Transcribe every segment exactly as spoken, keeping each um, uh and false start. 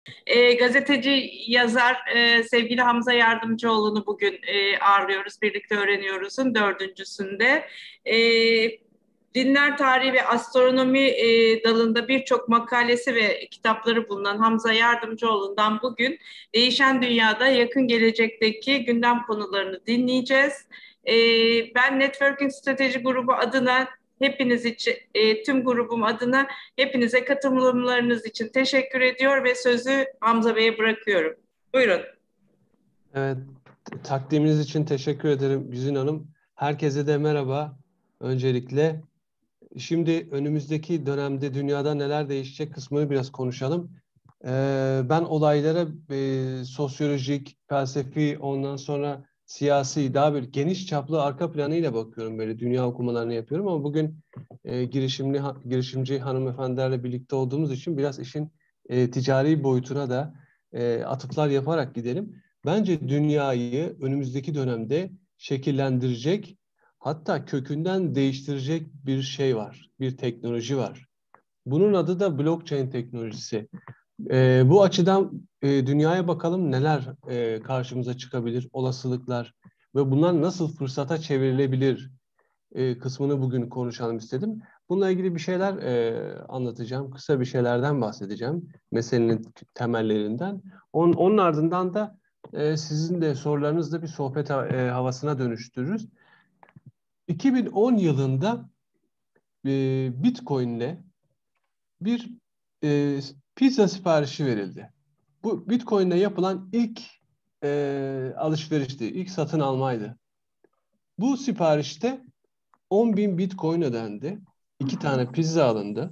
E, gazeteci, yazar e, sevgili Hamza Yardımcıoğlu'nu bugün e, ağırlıyoruz. Birlikte öğreniyoruz'un dördüncüsünde. E, Dinler tarihi ve astronomi e, dalında birçok makalesi ve kitapları bulunan Hamza Yardımcıoğlu'ndan bugün değişen dünyada yakın gelecekteki gündem konularını dinleyeceğiz. E, Ben Networking Strateji Grubu adına hepiniz için, e, tüm grubum adına hepinize katılımlarınız için teşekkür ediyor ve sözü Hamza Bey'e bırakıyorum. Buyurun. Evet, takdiminiz için teşekkür ederim Güzin Hanım. Herkese de merhaba öncelikle. Şimdi önümüzdeki dönemde dünyada neler değişecek kısmını biraz konuşalım. Ee, ben olaylara e, sosyolojik, felsefi, ondan sonra siyasi, daha bir geniş çaplı arka planıyla bakıyorum. Böyle dünya okumalarını yapıyorum ama bugün e, girişimli girişimci hanımefendilerle birlikte olduğumuz için biraz işin e, ticari boyutuna da e, atıflar yaparak gidelim. Bence dünyayı önümüzdeki dönemde şekillendirecek, hatta kökünden değiştirecek bir şey var, bir teknoloji var. Bunun adı da blockchain teknolojisi. Ee, bu açıdan e, dünyaya bakalım neler e, karşımıza çıkabilir, olasılıklar ve bunlar nasıl fırsata çevrilebilir e, kısmını bugün konuşalım istedim. Bununla ilgili bir şeyler e, anlatacağım, kısa bir şeylerden bahsedeceğim, meselenin temellerinden. Onun, onun ardından da e, sizin de sorularınızla bir sohbet ha- e, havasına dönüştürürüz. iki bin on yılında e, Bitcoin'le bir e, pizza siparişi verildi. Bu Bitcoin'le yapılan ilk e, alışverişti, ilk satın almaydı. Bu siparişte on bin Bitcoin ödendi. İki tane pizza alındı.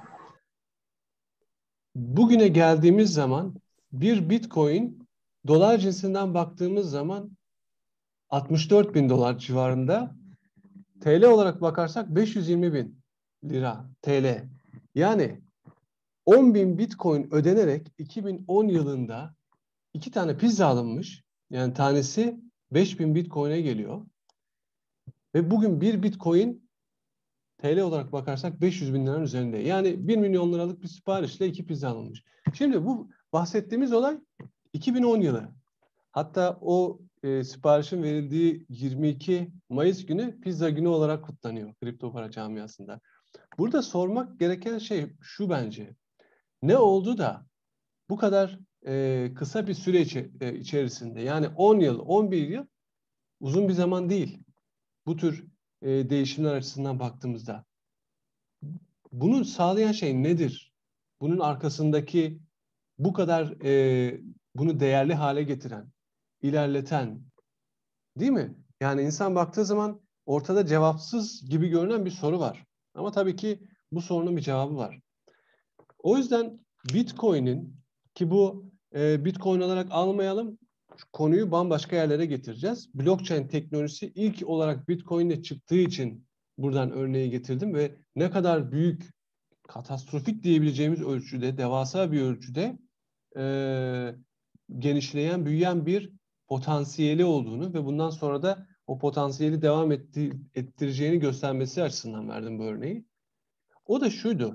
Bugüne geldiğimiz zaman bir Bitcoin dolar cinsinden baktığımız zaman altmış dört bin dolar civarında. T L olarak bakarsak beş yüz yirmi bin lira T L. Yani on bin Bitcoin ödenerek iki bin on yılında iki tane pizza alınmış. Yani tanesi beş bin Bitcoin'e geliyor. Ve bugün bir Bitcoin T L olarak bakarsak beş yüz bin liranın üzerinde. Yani bir milyon liralık bir siparişle iki pizza alınmış. Şimdi bu bahsettiğimiz olay iki bin on yılı. Hatta o e, siparişin verildiği yirmi iki Mayıs günü pizza günü olarak kutlanıyor kripto para camiasında. Burada sormak gereken şey şu bence. Ne oldu da bu kadar e, kısa bir süre içi- e, içerisinde, yani on yıl, on bir yıl uzun bir zaman değil bu tür e, değişimler açısından baktığımızda. Bunu sağlayan şey nedir? Bunun arkasındaki bu kadar e, bunu değerli hale getiren, ilerleten, değil mi? Yani insan baktığı zaman ortada cevapsız gibi görünen bir soru var. Ama tabii ki bu sorunun bir cevabı var. O yüzden Bitcoin'in, ki bu e, Bitcoin olarak almayalım, konuyu bambaşka yerlere getireceğiz. Blockchain teknolojisi ilk olarak Bitcoin'le çıktığı için buradan örneği getirdim ve ne kadar büyük, katastrofik diyebileceğimiz ölçüde, devasa bir ölçüde e, genişleyen, büyüyen bir potansiyeli olduğunu ve bundan sonra da o potansiyeli devam etti, ettireceğini göstermesi açısından verdim bu örneği. O da şuydu: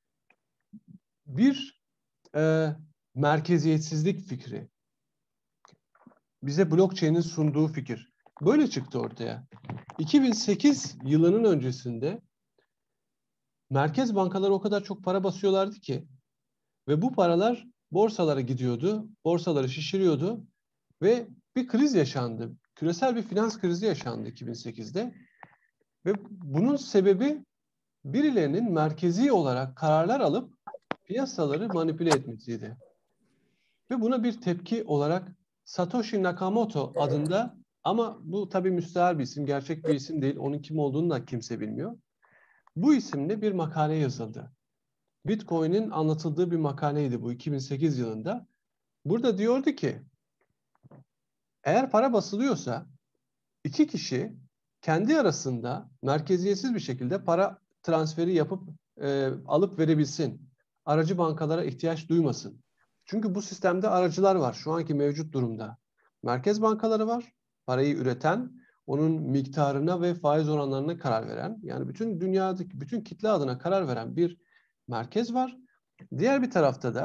bir e, merkeziyetsizlik fikri. Bize blockchain'in sunduğu fikir. Böyle çıktı ortaya. iki bin sekiz yılının öncesinde merkez bankaları o kadar çok para basıyorlardı ki ve bu paralar borsalara gidiyordu, borsaları şişiriyordu ve bir kriz yaşandı. Küresel bir finans krizi yaşandı iki bin sekizde ve bunun sebebi birilerinin merkezi olarak kararlar alıp piyasaları manipüle etmesiydi. Ve buna bir tepki olarak Satoshi Nakamoto adında, ama bu tabii müstehar bir isim, gerçek bir isim değil. Onun kim olduğunu da kimse bilmiyor. Bu isimle bir makale yazıldı. Bitcoin'in anlatıldığı bir makaleydi bu, iki bin sekiz yılında. Burada diyordu ki, eğer para basılıyorsa iki kişi kendi arasında merkeziyetsiz bir şekilde para transferi yapıp e, alıp verebilsin. Aracı bankalara ihtiyaç duymasın. Çünkü bu sistemde aracılar var şu anki mevcut durumda. Merkez bankaları var, parayı üreten, onun miktarına ve faiz oranlarına karar veren, yani bütün dünyadaki bütün kitle adına karar veren bir merkez var. Diğer bir tarafta da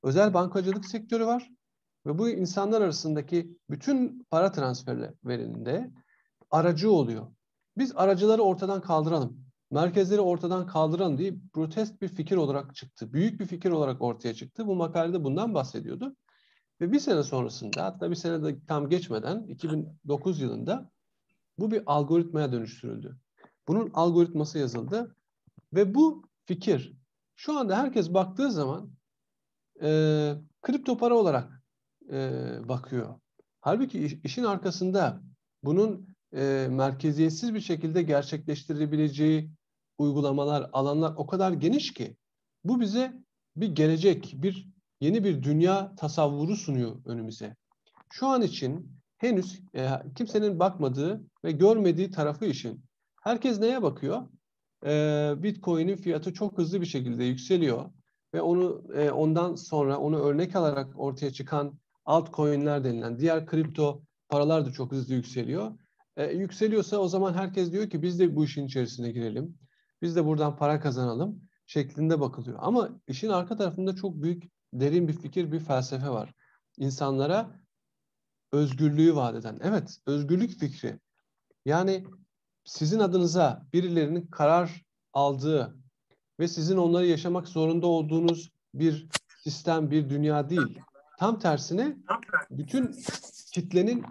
özel bankacılık sektörü var ve bu insanlar arasındaki bütün para transferlerinde aracı oluyor. Biz aracıları ortadan kaldıralım, merkezleri ortadan kaldıralım diye protest bir fikir olarak çıktı. Büyük bir fikir olarak ortaya çıktı. Bu makalede bundan bahsediyordu. Ve bir sene sonrasında, hatta bir sene de tam geçmeden iki bin dokuz yılında bu bir algoritmaya dönüştürüldü. Bunun algoritması yazıldı ve bu fikir şu anda herkes baktığı zaman e, kripto para olarak e, bakıyor. Halbuki iş, işin arkasında bunun e, merkeziyetsiz bir şekilde gerçekleştirebileceği uygulamalar, alanlar o kadar geniş ki bu bize bir gelecek, bir yeni bir dünya tasavvuru sunuyor önümüze. Şu an için henüz e, kimsenin bakmadığı ve görmediği tarafı için herkes neye bakıyor? E, Bitcoin'in fiyatı çok hızlı bir şekilde yükseliyor ve onu e, ondan sonra onu örnek alarak ortaya çıkan altcoin'ler denilen diğer kripto paralar da çok hızlı yükseliyor. E, yükseliyorsa o zaman herkes diyor ki biz de bu işin içerisine girelim. Biz de buradan para kazanalım şeklinde bakılıyor. Ama işin arka tarafında çok büyük, derin bir fikir, bir felsefe var. İnsanlara özgürlüğü vaat eden. Evet, özgürlük fikri. Yani sizin adınıza birilerinin karar aldığı ve sizin onları yaşamak zorunda olduğunuz bir sistem, bir dünya değil. Tam tersine bütün kitlenin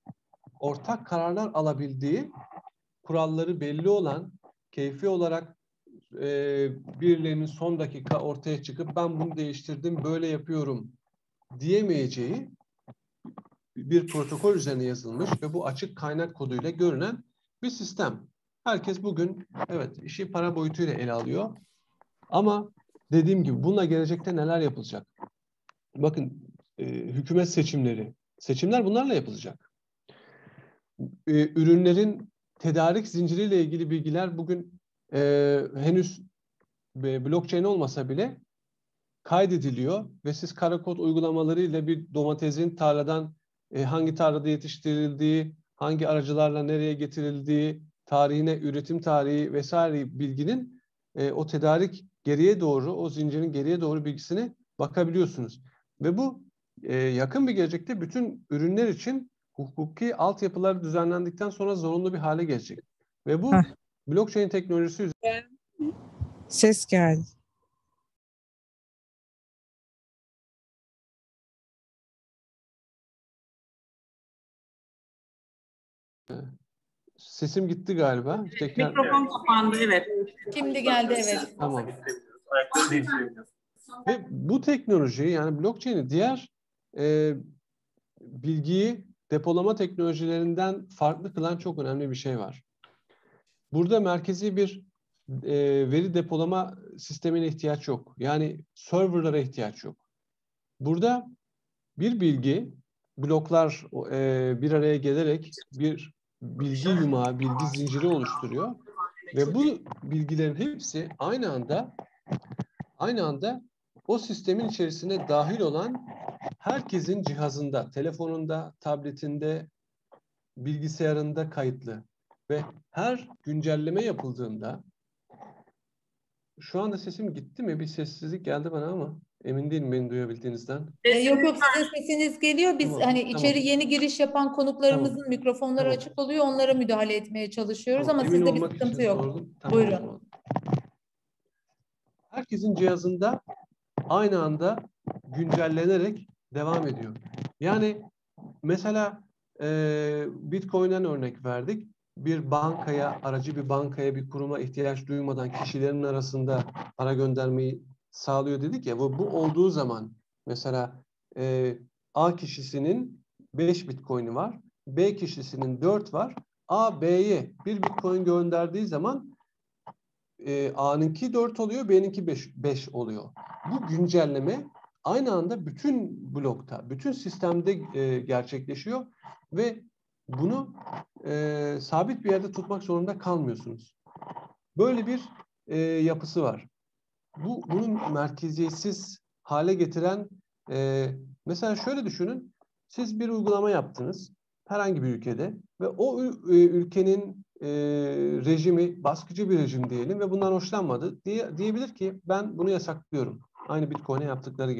ortak kararlar alabildiği, kuralları belli olan, keyfi olarak e, birilerinin son dakika ortaya çıkıp ben bunu değiştirdim, böyle yapıyorum diyemeyeceği bir protokol üzerine yazılmış ve bu açık kaynak koduyla görünen bir sistem. Herkes bugün evet işi para boyutuyla ele alıyor. Ama dediğim gibi bununla gelecekte neler yapılacak? Bakın e, hükümet seçimleri. Seçimler bunlarla yapılacak. E, ürünlerin tedarik zinciriyle ilgili bilgiler bugün e, henüz e, blockchain olmasa bile kaydediliyor ve siz kara kod uygulamalarıyla bir domatesin tarladan e, hangi tarlada yetiştirildiği, hangi aracılarla nereye getirildiği, tarihine, üretim tarihi vesaire bilginin e, o tedarik geriye doğru, o zincirin geriye doğru bilgisine bakabiliyorsunuz. Ve bu e, yakın bir gelecekte bütün ürünler için hukuki altyapılar düzenlendikten sonra zorunlu bir hale gelecek. Ve bu Heh. blockchain teknolojisi üzerine Ses geldi. sesim gitti galiba. Tekrar... Mikrofon kapandı, evet. Şimdi geldi, evet. Tamam. Ve bu teknoloji, yani blockchain'i diğer e, bilgiyi depolama teknolojilerinden farklı kılan çok önemli bir şey var. Burada merkezi bir e, veri depolama sistemine ihtiyaç yok. Yani serverlara ihtiyaç yok. Burada bir bilgi, bloklar e, bir araya gelerek bir bilgi yumağı, bilgi zinciri oluşturuyor. Ve bu bilgilerin hepsi aynı anda aynı anda o sistemin içerisine dahil olan herkesin cihazında, telefonunda, tabletinde, bilgisayarında kayıtlı. Ve her güncelleme yapıldığında, şu anda sesim gitti mi? Bir sessizlik geldi bana ama emin değilim beni duyabildiğinizden. E, yok yok, sizin sesiniz geliyor. Biz Tamam, hani tamam. içeri yeni giriş yapan konuklarımızın Tamam. mikrofonları Tamam. açık oluyor. Onlara müdahale etmeye çalışıyoruz Tamam, ama emin sizde bir olmak sıkıntı için yok. sordum. Tamam, Buyurun. o zaman. Herkesin cihazında aynı anda güncellenerek devam ediyor. Yani mesela e, Bitcoin'den örnek verdik. Bir bankaya, aracı bir bankaya, bir kuruma ihtiyaç duymadan kişilerin arasında para göndermeyi sağlıyor dedik ya. Bu, bu olduğu zaman mesela e, A kişisinin beş Bitcoin'i var. B kişisinin dört var. A, B'ye bir Bitcoin gönderdiği zaman e, A'nınki dört oluyor, B'ninki beş oluyor. Bu güncelleme aynı anda bütün blokta, bütün sistemde e, gerçekleşiyor ve bunu e, sabit bir yerde tutmak zorunda kalmıyorsunuz. Böyle bir e, yapısı var. Bu bunun merkeziyetsiz hale getiren e, mesela şöyle düşünün. Siz bir uygulama yaptınız herhangi bir ülkede ve o ülkenin e, rejimi baskıcı bir rejim diyelim ve bundan hoşlanmadı diye, diyebilir ki ben bunu yasaklıyorum. Aynı Bitcoin'e yaptıkları gibi.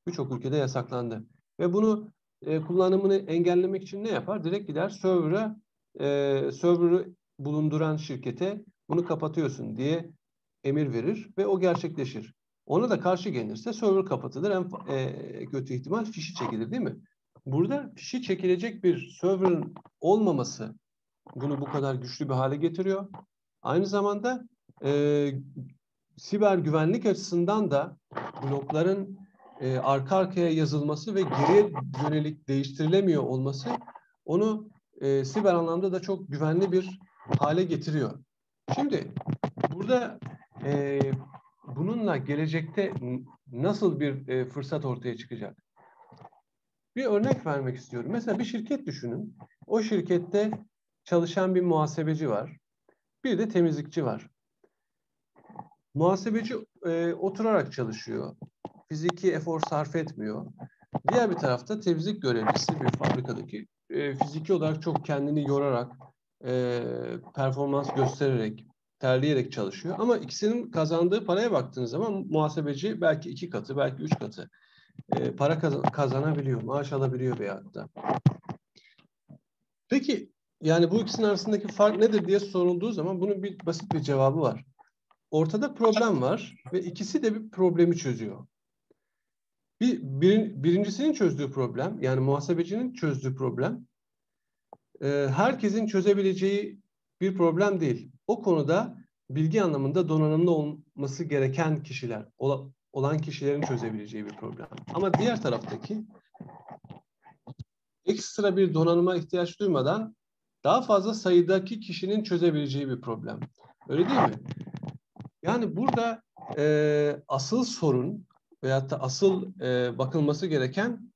Birçok ülkede yasaklandı. Ve bunu e, kullanımını engellemek için ne yapar? Direkt gider server'a e, server'ı bulunduran şirkete bunu kapatıyorsun diye emir verir ve o gerçekleşir. Ona da karşı gelirse server kapatılır. En e, kötü ihtimal fişi çekilir, değil mi? Burada fişi çekilecek bir server'ın olmaması bunu bu kadar güçlü bir hale getiriyor. Aynı zamanda e, siber güvenlik açısından da blokların e, arka arkaya yazılması ve geriye yönelik değiştirilemiyor olması onu e, siber anlamda da çok güvenli bir hale getiriyor. Şimdi burada e, bununla gelecekte nasıl bir e, fırsat ortaya çıkacak? Bir örnek vermek istiyorum. Mesela bir şirket düşünün. O şirkette çalışan bir muhasebeci var. Bir de temizlikçi var. Muhasebeci e, oturarak çalışıyor. Fiziki efor sarf etmiyor. Diğer bir tarafta temizlik görevlisi bir fabrikadaki e, fiziki olarak çok kendini yorarak, e, performans göstererek, terleyerek çalışıyor. Ama ikisinin kazandığı paraya baktığınız zaman muhasebeci belki iki katı, belki üç katı e, para kaz kazanabiliyor, maaş alabiliyor veyahut da. Peki yani bu ikisinin arasındaki fark nedir diye sorulduğu zaman bunun bir basit bir cevabı var. Ortada problem var ve ikisi de bir problemi çözüyor. Bir, bir, birincisinin çözdüğü problem, yani muhasebecinin çözdüğü problem, e, herkesin çözebileceği bir problem değil. O konuda bilgi anlamında donanımlı olması gereken kişiler, ola, olan kişilerin çözebileceği bir problem. Ama diğer taraftaki ekstra bir donanıma ihtiyaç duymadan daha fazla sayıdaki kişinin çözebileceği bir problem. Öyle değil mi? Yani burada e, asıl sorun veyahut da asıl e, bakılması gereken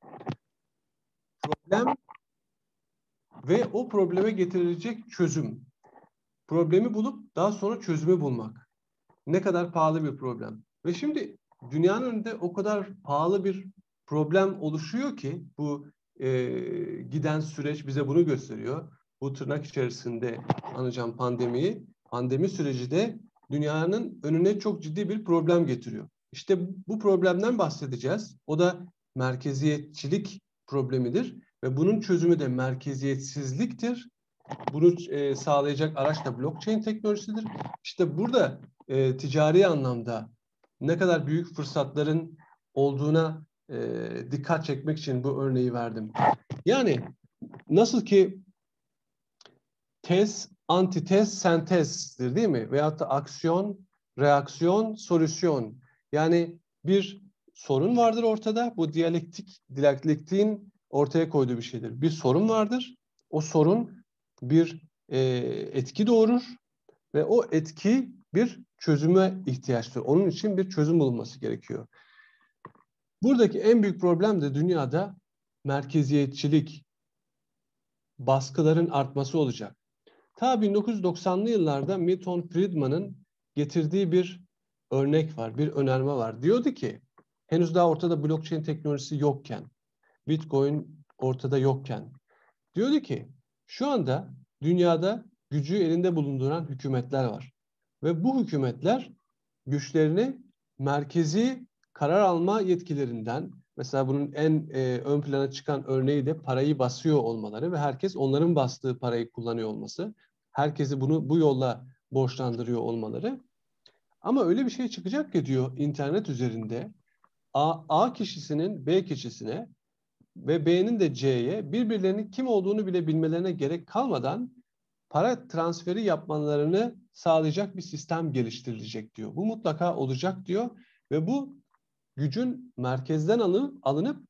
problem ve o probleme getirilecek çözüm. Problemi bulup daha sonra çözümü bulmak. Ne kadar pahalı bir problem. Ve şimdi dünyanın önünde o kadar pahalı bir problem oluşuyor ki bu e, giden süreç bize bunu gösteriyor. Bu tırnak içerisinde anacağım pandemiyi. Pandemi süreci de dünyanın önüne çok ciddi bir problem getiriyor. İşte bu problemden bahsedeceğiz. O da merkeziyetçilik problemidir ve bunun çözümü de merkeziyetsizliktir. Bunu e, sağlayacak araç da blockchain teknolojisidir. İşte burada e, ticari anlamda ne kadar büyük fırsatların olduğuna e, dikkat çekmek için bu örneği verdim. Yani nasıl ki tez, antitez, sentezdir değil mi? Veyahut da aksiyon, reaksiyon, solüsyon. Yani bir sorun vardır ortada. Bu diyalektik, diyalektiğin ortaya koyduğu bir şeydir. Bir sorun vardır. O sorun bir e, etki doğurur ve o etki bir çözüme ihtiyaçtır. Onun için bir çözüm bulunması gerekiyor. Buradaki en büyük problem de dünyada merkeziyetçilik, baskıların artması olacak. Ta bin dokuz yüz doksanlı yıllarda Milton Friedman'ın getirdiği bir örnek var, bir önerme var. Diyordu ki, henüz daha ortada blockchain teknolojisi yokken, Bitcoin ortada yokken, diyordu ki, şu anda dünyada gücü elinde bulunduran hükümetler var. Ve bu hükümetler güçlerini merkezi karar alma yetkilerinden, mesela bunun en e, ön plana çıkan örneği de parayı basıyor olmaları ve herkes onların bastığı parayı kullanıyor olması, herkesi bunu bu yolla borçlandırıyor olmaları. Ama öyle bir şey çıkacak ki diyor internet üzerinde A, A kişisinin B kişisine ve B'nin de C'ye birbirlerinin kim olduğunu bile bilmelerine gerek kalmadan para transferi yapmalarını sağlayacak bir sistem geliştirilecek diyor. Bu mutlaka olacak diyor ve bu gücün merkezden alınıp, alınıp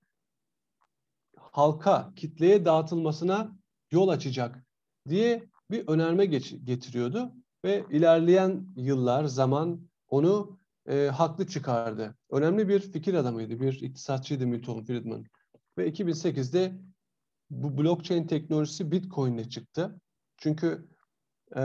halka, kitleye dağıtılmasına yol açacak diye bir önerme getiriyordu ve ilerleyen yıllar, zaman onu e, haklı çıkardı. Önemli bir fikir adamıydı, bir iktisatçıydı Milton Friedman. Ve iki bin sekizde bu blockchain teknolojisi Bitcoin'le çıktı. Çünkü e,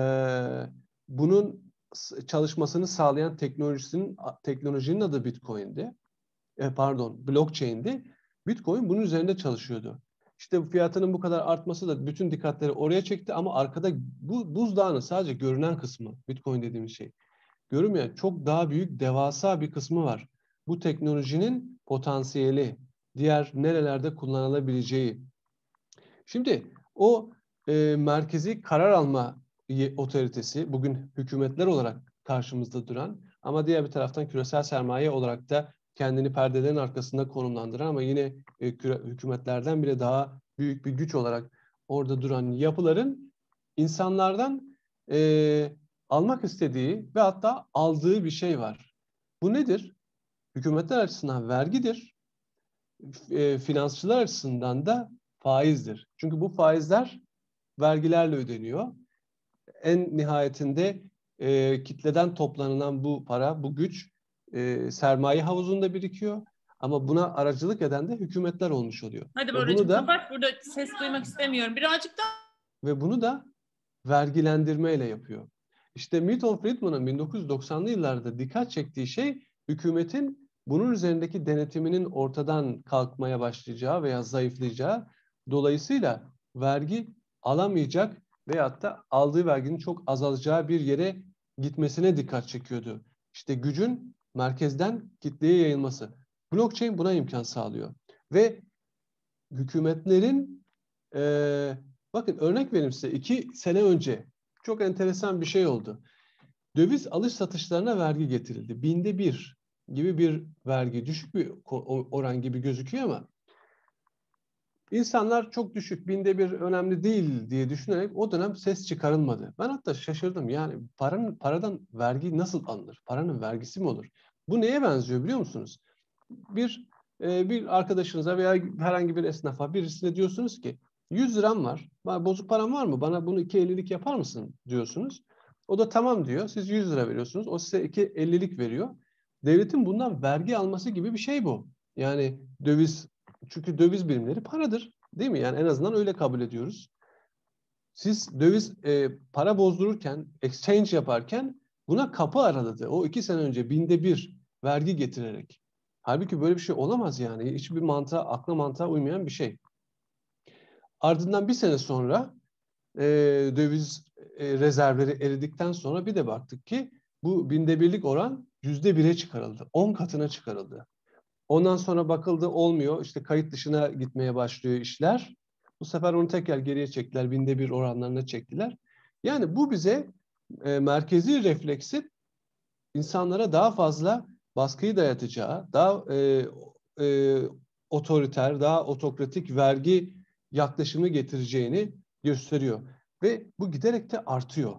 bunun çalışmasını sağlayan teknolojisinin teknolojinin adı Bitcoin'di. E, pardon, blockchain'di. Bitcoin bunun üzerinde çalışıyordu. İşte fiyatının bu kadar artması da bütün dikkatleri oraya çekti ama arkada bu buzdağının sadece görünen kısmı, Bitcoin dediğimiz şey, görünmeyen çok daha büyük, devasa bir kısmı var. Bu teknolojinin potansiyeli, diğer nerelerde kullanılabileceği. Şimdi o e, merkezi karar alma otoritesi bugün hükümetler olarak karşımızda duran ama diğer bir taraftan küresel sermaye olarak da kendini perdelerin arkasında konumlandıran ama yine e, küre, hükümetlerden bile daha büyük bir güç olarak orada duran yapıların insanlardan e, almak istediği ve hatta aldığı bir şey var. Bu nedir? Hükümetler açısından vergidir. E, finansçılar açısından da faizdir. Çünkü bu faizler vergilerle ödeniyor. En nihayetinde e, kitleden toplanılan bu para, bu güç e, sermaye havuzunda birikiyor. Ama buna aracılık eden de hükümetler olmuş oluyor. Hadi Ve bunu Boracığım da kapat, burada ses duymak istemiyorum. Birazcık daha. ve bunu da vergilendirmeyle yapıyor. İşte Milton Friedman'ın bin dokuz yüz doksanlı yıllarda dikkat çektiği şey hükümetin bunun üzerindeki denetiminin ortadan kalkmaya başlayacağı veya zayıflayacağı, dolayısıyla vergi alamayacak veyahut da aldığı verginin çok azalacağı bir yere gitmesine dikkat çekiyordu. İşte gücün merkezden kitleye yayılması. Blockchain buna imkan sağlıyor. Ve hükümetlerin e, bakın örnek vereyim size. İki sene önce çok enteresan bir şey oldu. Döviz alış satışlarına vergi getirildi. Binde bir gibi bir vergi. Düşük bir oran gibi gözüküyor ama insanlar çok düşük, binde bir önemli değil diye düşünerek o dönem ses çıkarılmadı. Ben hatta şaşırdım. Yani paranın, paradan vergi nasıl alınır? Paranın vergisi mi olur? Bu neye benziyor biliyor musunuz? Bir e, bir arkadaşınıza veya herhangi bir esnafa birisine diyorsunuz ki yüz liram var. Bana bozuk param var mı? Bana bunu iki ellilik yapar mısın diyorsunuz. O da tamam diyor. Siz yüz lira veriyorsunuz. O size iki ellilik veriyor. Devletin bundan vergi alması gibi bir şey bu. Yani döviz, çünkü döviz birimleri paradır. Değil mi? Yani en azından öyle kabul ediyoruz. Siz döviz e, para bozdururken, exchange yaparken buna kapı araladı. O iki sene önce binde bir vergi getirerek. Halbuki böyle bir şey olamaz yani. Hiçbir mantığa, akla mantığa uymayan bir şey. Ardından bir sene sonra e, döviz e, rezervleri eridikten sonra bir de baktık ki bu binde birlik oran yüzde bire çıkarıldı. On katına çıkarıldı. Ondan sonra bakıldı olmuyor. İşte kayıt dışına gitmeye başlıyor işler. Bu sefer onu tekrar geriye çektiler. Binde bir oranlarına çektiler. Yani bu bize e, merkezi refleksin insanlara daha fazla baskıyı dayatacağı, daha e, e, otoriter, daha otokratik vergi yaklaşımı getireceğini gösteriyor. Ve bu giderek de artıyor.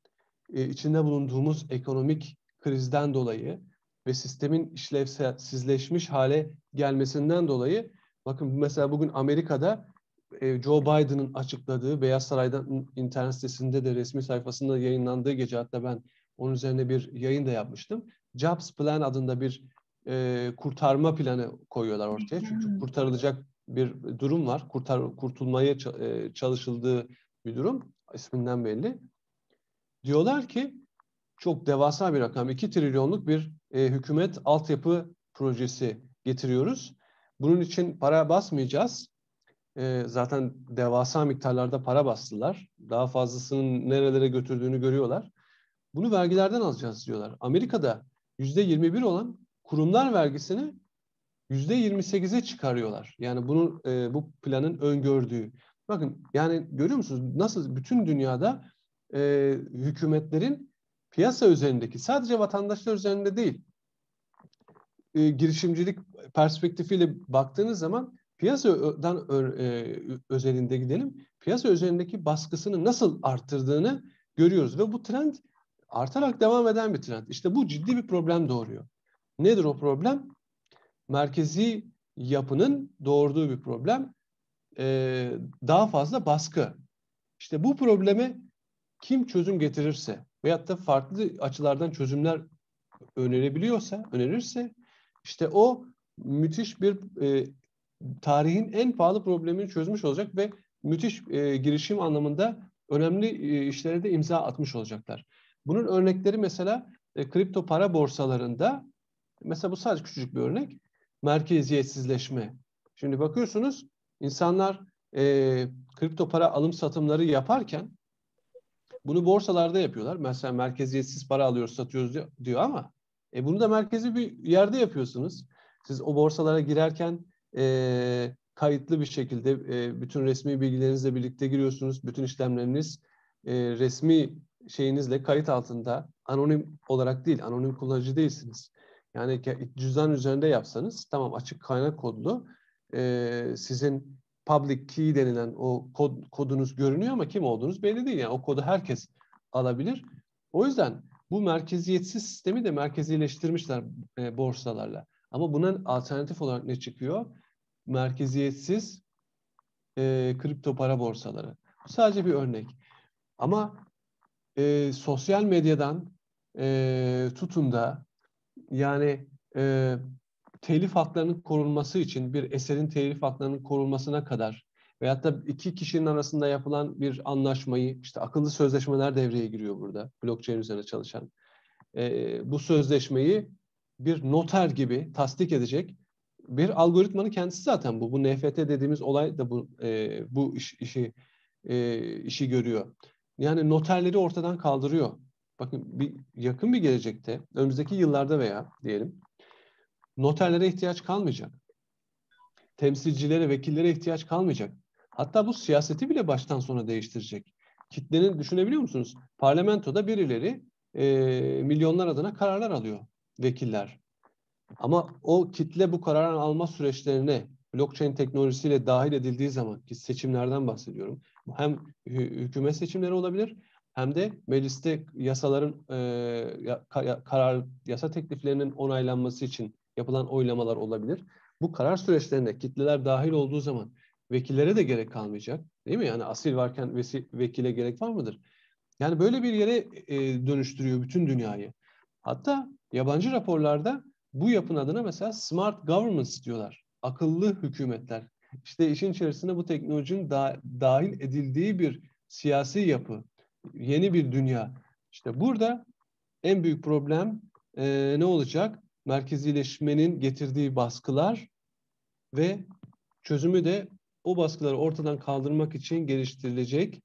E, içinde bulunduğumuz ekonomik krizden dolayı ve sistemin işlevsizleşmiş hale gelmesinden dolayı, bakın mesela bugün Amerika'da e, Joe Biden'ın açıkladığı, Beyaz Saray'dan internet sitesinde de resmi sayfasında yayınlandığı gece, hatta ben onun üzerine bir yayın da yapmıştım. Jobs Plan adında bir e, kurtarma planı koyuyorlar ortaya. Çünkü kurtarılacak bir durum var. Kurtar, kurtulmaya çalışıldığı bir durum. İsminden belli. Diyorlar ki çok devasa bir rakam. iki trilyonluk bir e, hükümet altyapı projesi getiriyoruz. Bunun için para basmayacağız. E, zaten devasa miktarlarda para bastılar. Daha fazlasının nerelere götürdüğünü görüyorlar. Bunu vergilerden alacağız diyorlar. Amerika'da yüzde yirmi bir olan kurumlar vergisini yüzde yirmi sekize çıkarıyorlar. Yani bunun e, bu planın öngördüğü. Bakın yani görüyor musunuz nasıl bütün dünyada e, hükümetlerin piyasa üzerindeki, sadece vatandaşlar üzerinde değil, e, girişimcilik perspektifiyle baktığınız zaman piyasadan e, özelinde gidelim. Piyasa üzerindeki baskısını nasıl arttırdığını görüyoruz ve bu trend artarak devam eden bir trend. İşte bu ciddi bir problem doğuruyor. Nedir o problem? Merkezi yapının doğurduğu bir problem. Ee, daha fazla baskı. İşte bu probleme kim çözüm getirirse veyahut da farklı açılardan çözümler önerebiliyorsa, önerirse işte o müthiş bir e, tarihin en pahalı problemini çözmüş olacak ve müthiş e, girişim anlamında önemli e, işlere de imza atmış olacaklar. Bunun örnekleri mesela e, kripto para borsalarında, mesela bu sadece küçücük bir örnek, merkeziyetsizleşme. Şimdi bakıyorsunuz insanlar e, kripto para alım satımları yaparken bunu borsalarda yapıyorlar. Mesela merkeziyetsiz para alıyoruz, satıyoruz diyor ama e, bunu da merkezi bir yerde yapıyorsunuz. Siz o borsalara girerken e, kayıtlı bir şekilde e, bütün resmi bilgilerinizle birlikte giriyorsunuz. Bütün işlemleriniz e, resmi şeyinizle kayıt altında, anonim olarak değil, anonim kullanıcı değilsiniz. Yani cüzdan üzerinde yapsanız tamam, açık kaynak kodlu e, sizin public key denilen o kod, kodunuz görünüyor ama kim olduğunuz belli değil. Yani o kodu herkes alabilir. O yüzden bu merkeziyetsiz sistemi de merkezileştirmişler e, borsalarla. Ama buna alternatif olarak ne çıkıyor? Merkeziyetsiz e, kripto para borsaları. Bu sadece bir örnek. Ama e, sosyal medyadan e, tutun da yani e, telif haklarının korunması için bir eserin telif haklarının korunmasına kadar veyahut da iki kişinin arasında yapılan bir anlaşmayı, işte akıllı sözleşmeler devreye giriyor burada, blockchain üzerine çalışan. E, bu sözleşmeyi bir noter gibi tasdik edecek bir algoritmanın kendisi zaten bu. Bu N F T dediğimiz olay da bu e, bu iş, işi e, işi görüyor. Yani noterleri ortadan kaldırıyor. Bakın bir yakın bir gelecekte, önümüzdeki yıllarda veya diyelim, noterlere ihtiyaç kalmayacak. Temsilcilere, vekillere ihtiyaç kalmayacak. Hatta bu siyaseti bile baştan sona değiştirecek. Kitlenin, düşünebiliyor musunuz? Parlamentoda birileri e, milyonlar adına kararlar alıyor, vekiller. Ama o kitle bu karar alma süreçlerine blockchain teknolojisiyle dahil edildiği zaman, ki seçimlerden bahsediyorum. Hem hü- hükümet seçimleri olabilir, hem de mecliste yasaların e, ya- ka- karar yasa tekliflerinin onaylanması için yapılan oylamalar olabilir. Bu karar süreçlerine kitleler dahil olduğu zaman vekillere de gerek kalmayacak, değil mi? Yani asil varken vesi, vekile gerek var mıdır? Yani böyle bir yere e, dönüştürüyor bütün dünyayı. Hatta yabancı raporlarda bu yapın adına mesela smart governments diyorlar. Akıllı hükümetler. İşte işin içerisinde bu teknolojinin da, dahil edildiği bir siyasi yapı, yeni bir dünya. İşte burada en büyük problem e, ne olacak? Merkezileşmenin getirdiği baskılar ve çözümü de o baskıları ortadan kaldırmak için geliştirilecek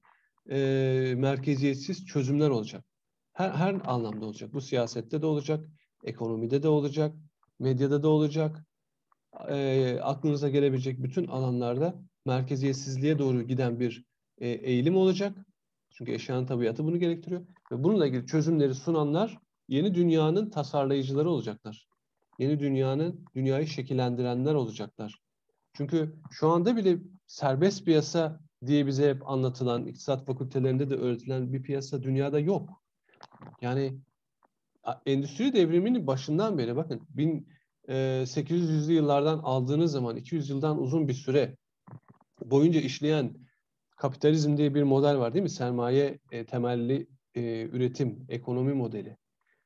e, merkeziyetsiz çözümler olacak. Her, her anlamda olacak. Bu siyasette de olacak, ekonomide de olacak, medyada da olacak. E, aklınıza gelebilecek bütün alanlarda merkeziyetsizliğe doğru giden bir e, eğilim olacak. Çünkü eşyanın tabiatı bunu gerektiriyor. Ve bununla ilgili çözümleri sunanlar yeni dünyanın tasarlayıcıları olacaklar. Yeni dünyanın, dünyayı şekillendirenler olacaklar. Çünkü şu anda bile serbest piyasa diye bize hep anlatılan, iktisat fakültelerinde de öğretilen bir piyasa dünyada yok. Yani endüstri devriminin başından beri, bakın bin sekiz yüzlü yıllardan aldığınız zaman iki yüz yıldan uzun bir süre boyunca işleyen kapitalizm diye bir model var, değil mi? Sermaye e, temelli e, üretim, ekonomi modeli.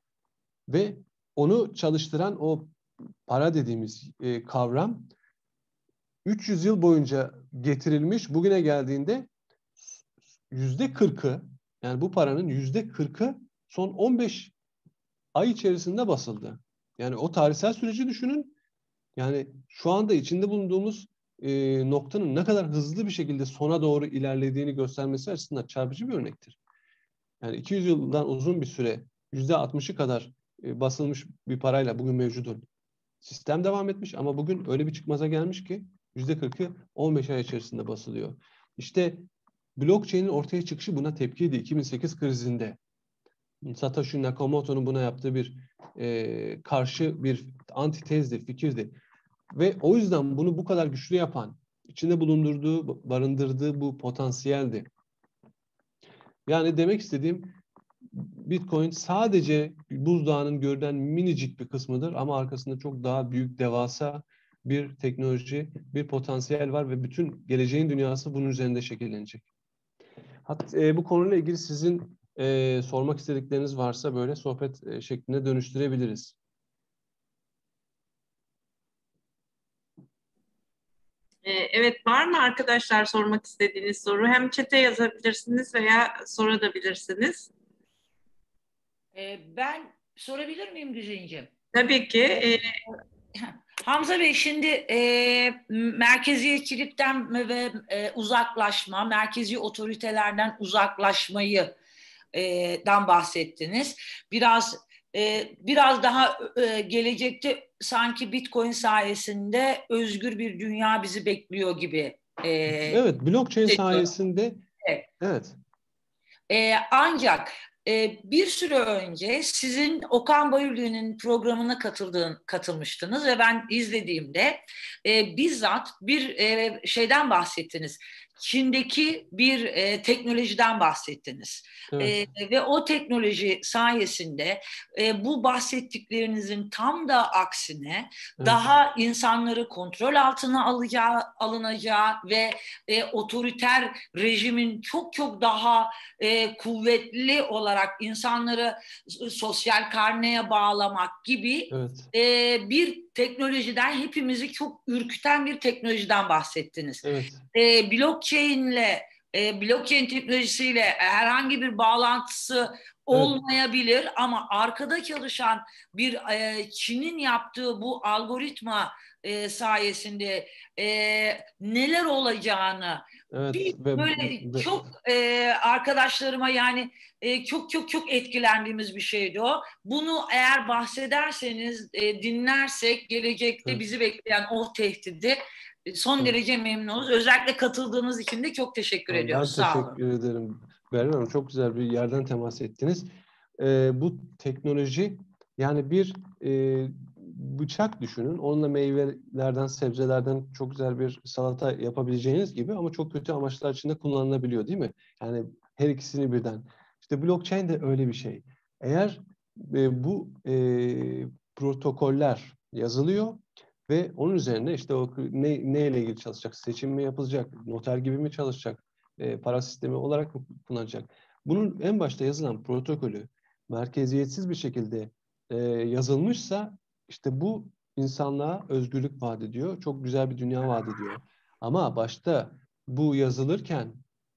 Ve onu çalıştıran o para dediğimiz e, kavram üç yüz yıl boyunca getirilmiş, bugüne geldiğinde yüzde kırkı, yani bu paranın yüzde kırkı son on beş ay içerisinde basıldı. Yani o tarihsel süreci düşünün. Yani şu anda içinde bulunduğumuz e, noktanın ne kadar hızlı bir şekilde sona doğru ilerlediğini göstermesi açısından çarpıcı bir örnektir. Yani iki yüz yıldan uzun bir süre yüzde altmışı kadar e, basılmış bir parayla bugün mevcudun sistem devam etmiş ama bugün öyle bir çıkmaza gelmiş ki yüzde kırkı on beş ay içerisinde basılıyor. İşte blockchain'in ortaya çıkışı buna tepkiydi iki bin sekiz krizinde. Satoshi Nakamoto'nun buna yaptığı bir e, karşı bir antitezdi, fikirdi. Ve o yüzden bunu bu kadar güçlü yapan, içinde bulundurduğu, barındırdığı bu potansiyeldi. Yani demek istediğim, Bitcoin sadece buzdağının görünen minicik bir kısmıdır ama arkasında çok daha büyük, devasa bir teknoloji, bir potansiyel var ve bütün geleceğin dünyası bunun üzerinde şekillenecek. Hatta, e, bu konuyla ilgili sizin e, sormak istedikleriniz varsa böyle sohbet e, şeklinde dönüştürebiliriz. Ee, Evet, var mı arkadaşlar sormak istediğiniz soru? Hem chat'e yazabilirsiniz veya sorabilirsiniz. Ee, ben sorabilir miyim Güzinciğim? Tabii ki. E, Hamza Bey, şimdi e, merkeziyetçilikten ve e, uzaklaşma, merkezi otoritelerden uzaklaşmayı e, dan bahsettiniz. Biraz e, biraz daha e, gelecekte sanki Bitcoin sayesinde özgür bir dünya bizi bekliyor gibi. E, Evet, blockchain sayesinde evet. evet. E, ancak e, bir süre önce sizin Okan Bayülgen'in programına katıldığın, katılmıştınız ve ben izlediğimde e, bizzat bir e, şeyden bahsettiniz. Çin'deki bir e, teknolojiden bahsettiniz. Evet. E, ve o teknoloji sayesinde e, bu bahsettiklerinizin tam da aksine Evet. daha insanları kontrol altına alacağı, alınacağı ve e, otoriter rejimin çok çok daha e, kuvvetli olarak insanları sosyal karneye bağlamak gibi Evet. e, bir teknolojiden, hepimizi çok ürküten bir teknolojiden bahsettiniz. Evet. E, blockchain'le e, blockchain teknolojisiyle herhangi bir bağlantısı olmayabilir, evet, ama arkada çalışan bir e, Çin'in yaptığı bu algoritma e, sayesinde e, neler olacağını Evet. bir Ve, böyle ve, çok e, arkadaşlarıma yani e, çok çok çok etkilendiğimiz bir şeydi o. Bunu eğer bahsederseniz, e, dinlersek gelecekte evet. bizi bekleyen o tehdidi son Evet. derece memnunuz. Özellikle katıldığınız için de çok teşekkür Ben ediyoruz. Sağ olun. teşekkür ederim. Berna Hanım, çok güzel bir yerden temas ettiniz. Ee, bu teknoloji, yani bir e, bıçak düşünün. Onunla meyvelerden, sebzelerden çok güzel bir salata yapabileceğiniz gibi, ama çok kötü amaçlar için de kullanılabiliyor, değil mi? Yani her ikisini birden. İşte blockchain de öyle bir şey. Eğer e, bu e, protokoller yazılıyor ve onun üzerine işte o ne, neyle ilgili çalışacak? Seçim mi yapılacak? Noter gibi mi çalışacak? E, para sistemi olarak mı kullanacak? Bunun en başta yazılan protokolü merkeziyetsiz bir şekilde e, yazılmışsa, işte bu insanlığa özgürlük vaat ediyor. Çok güzel bir dünya vaat ediyor. Ama başta bu yazılırken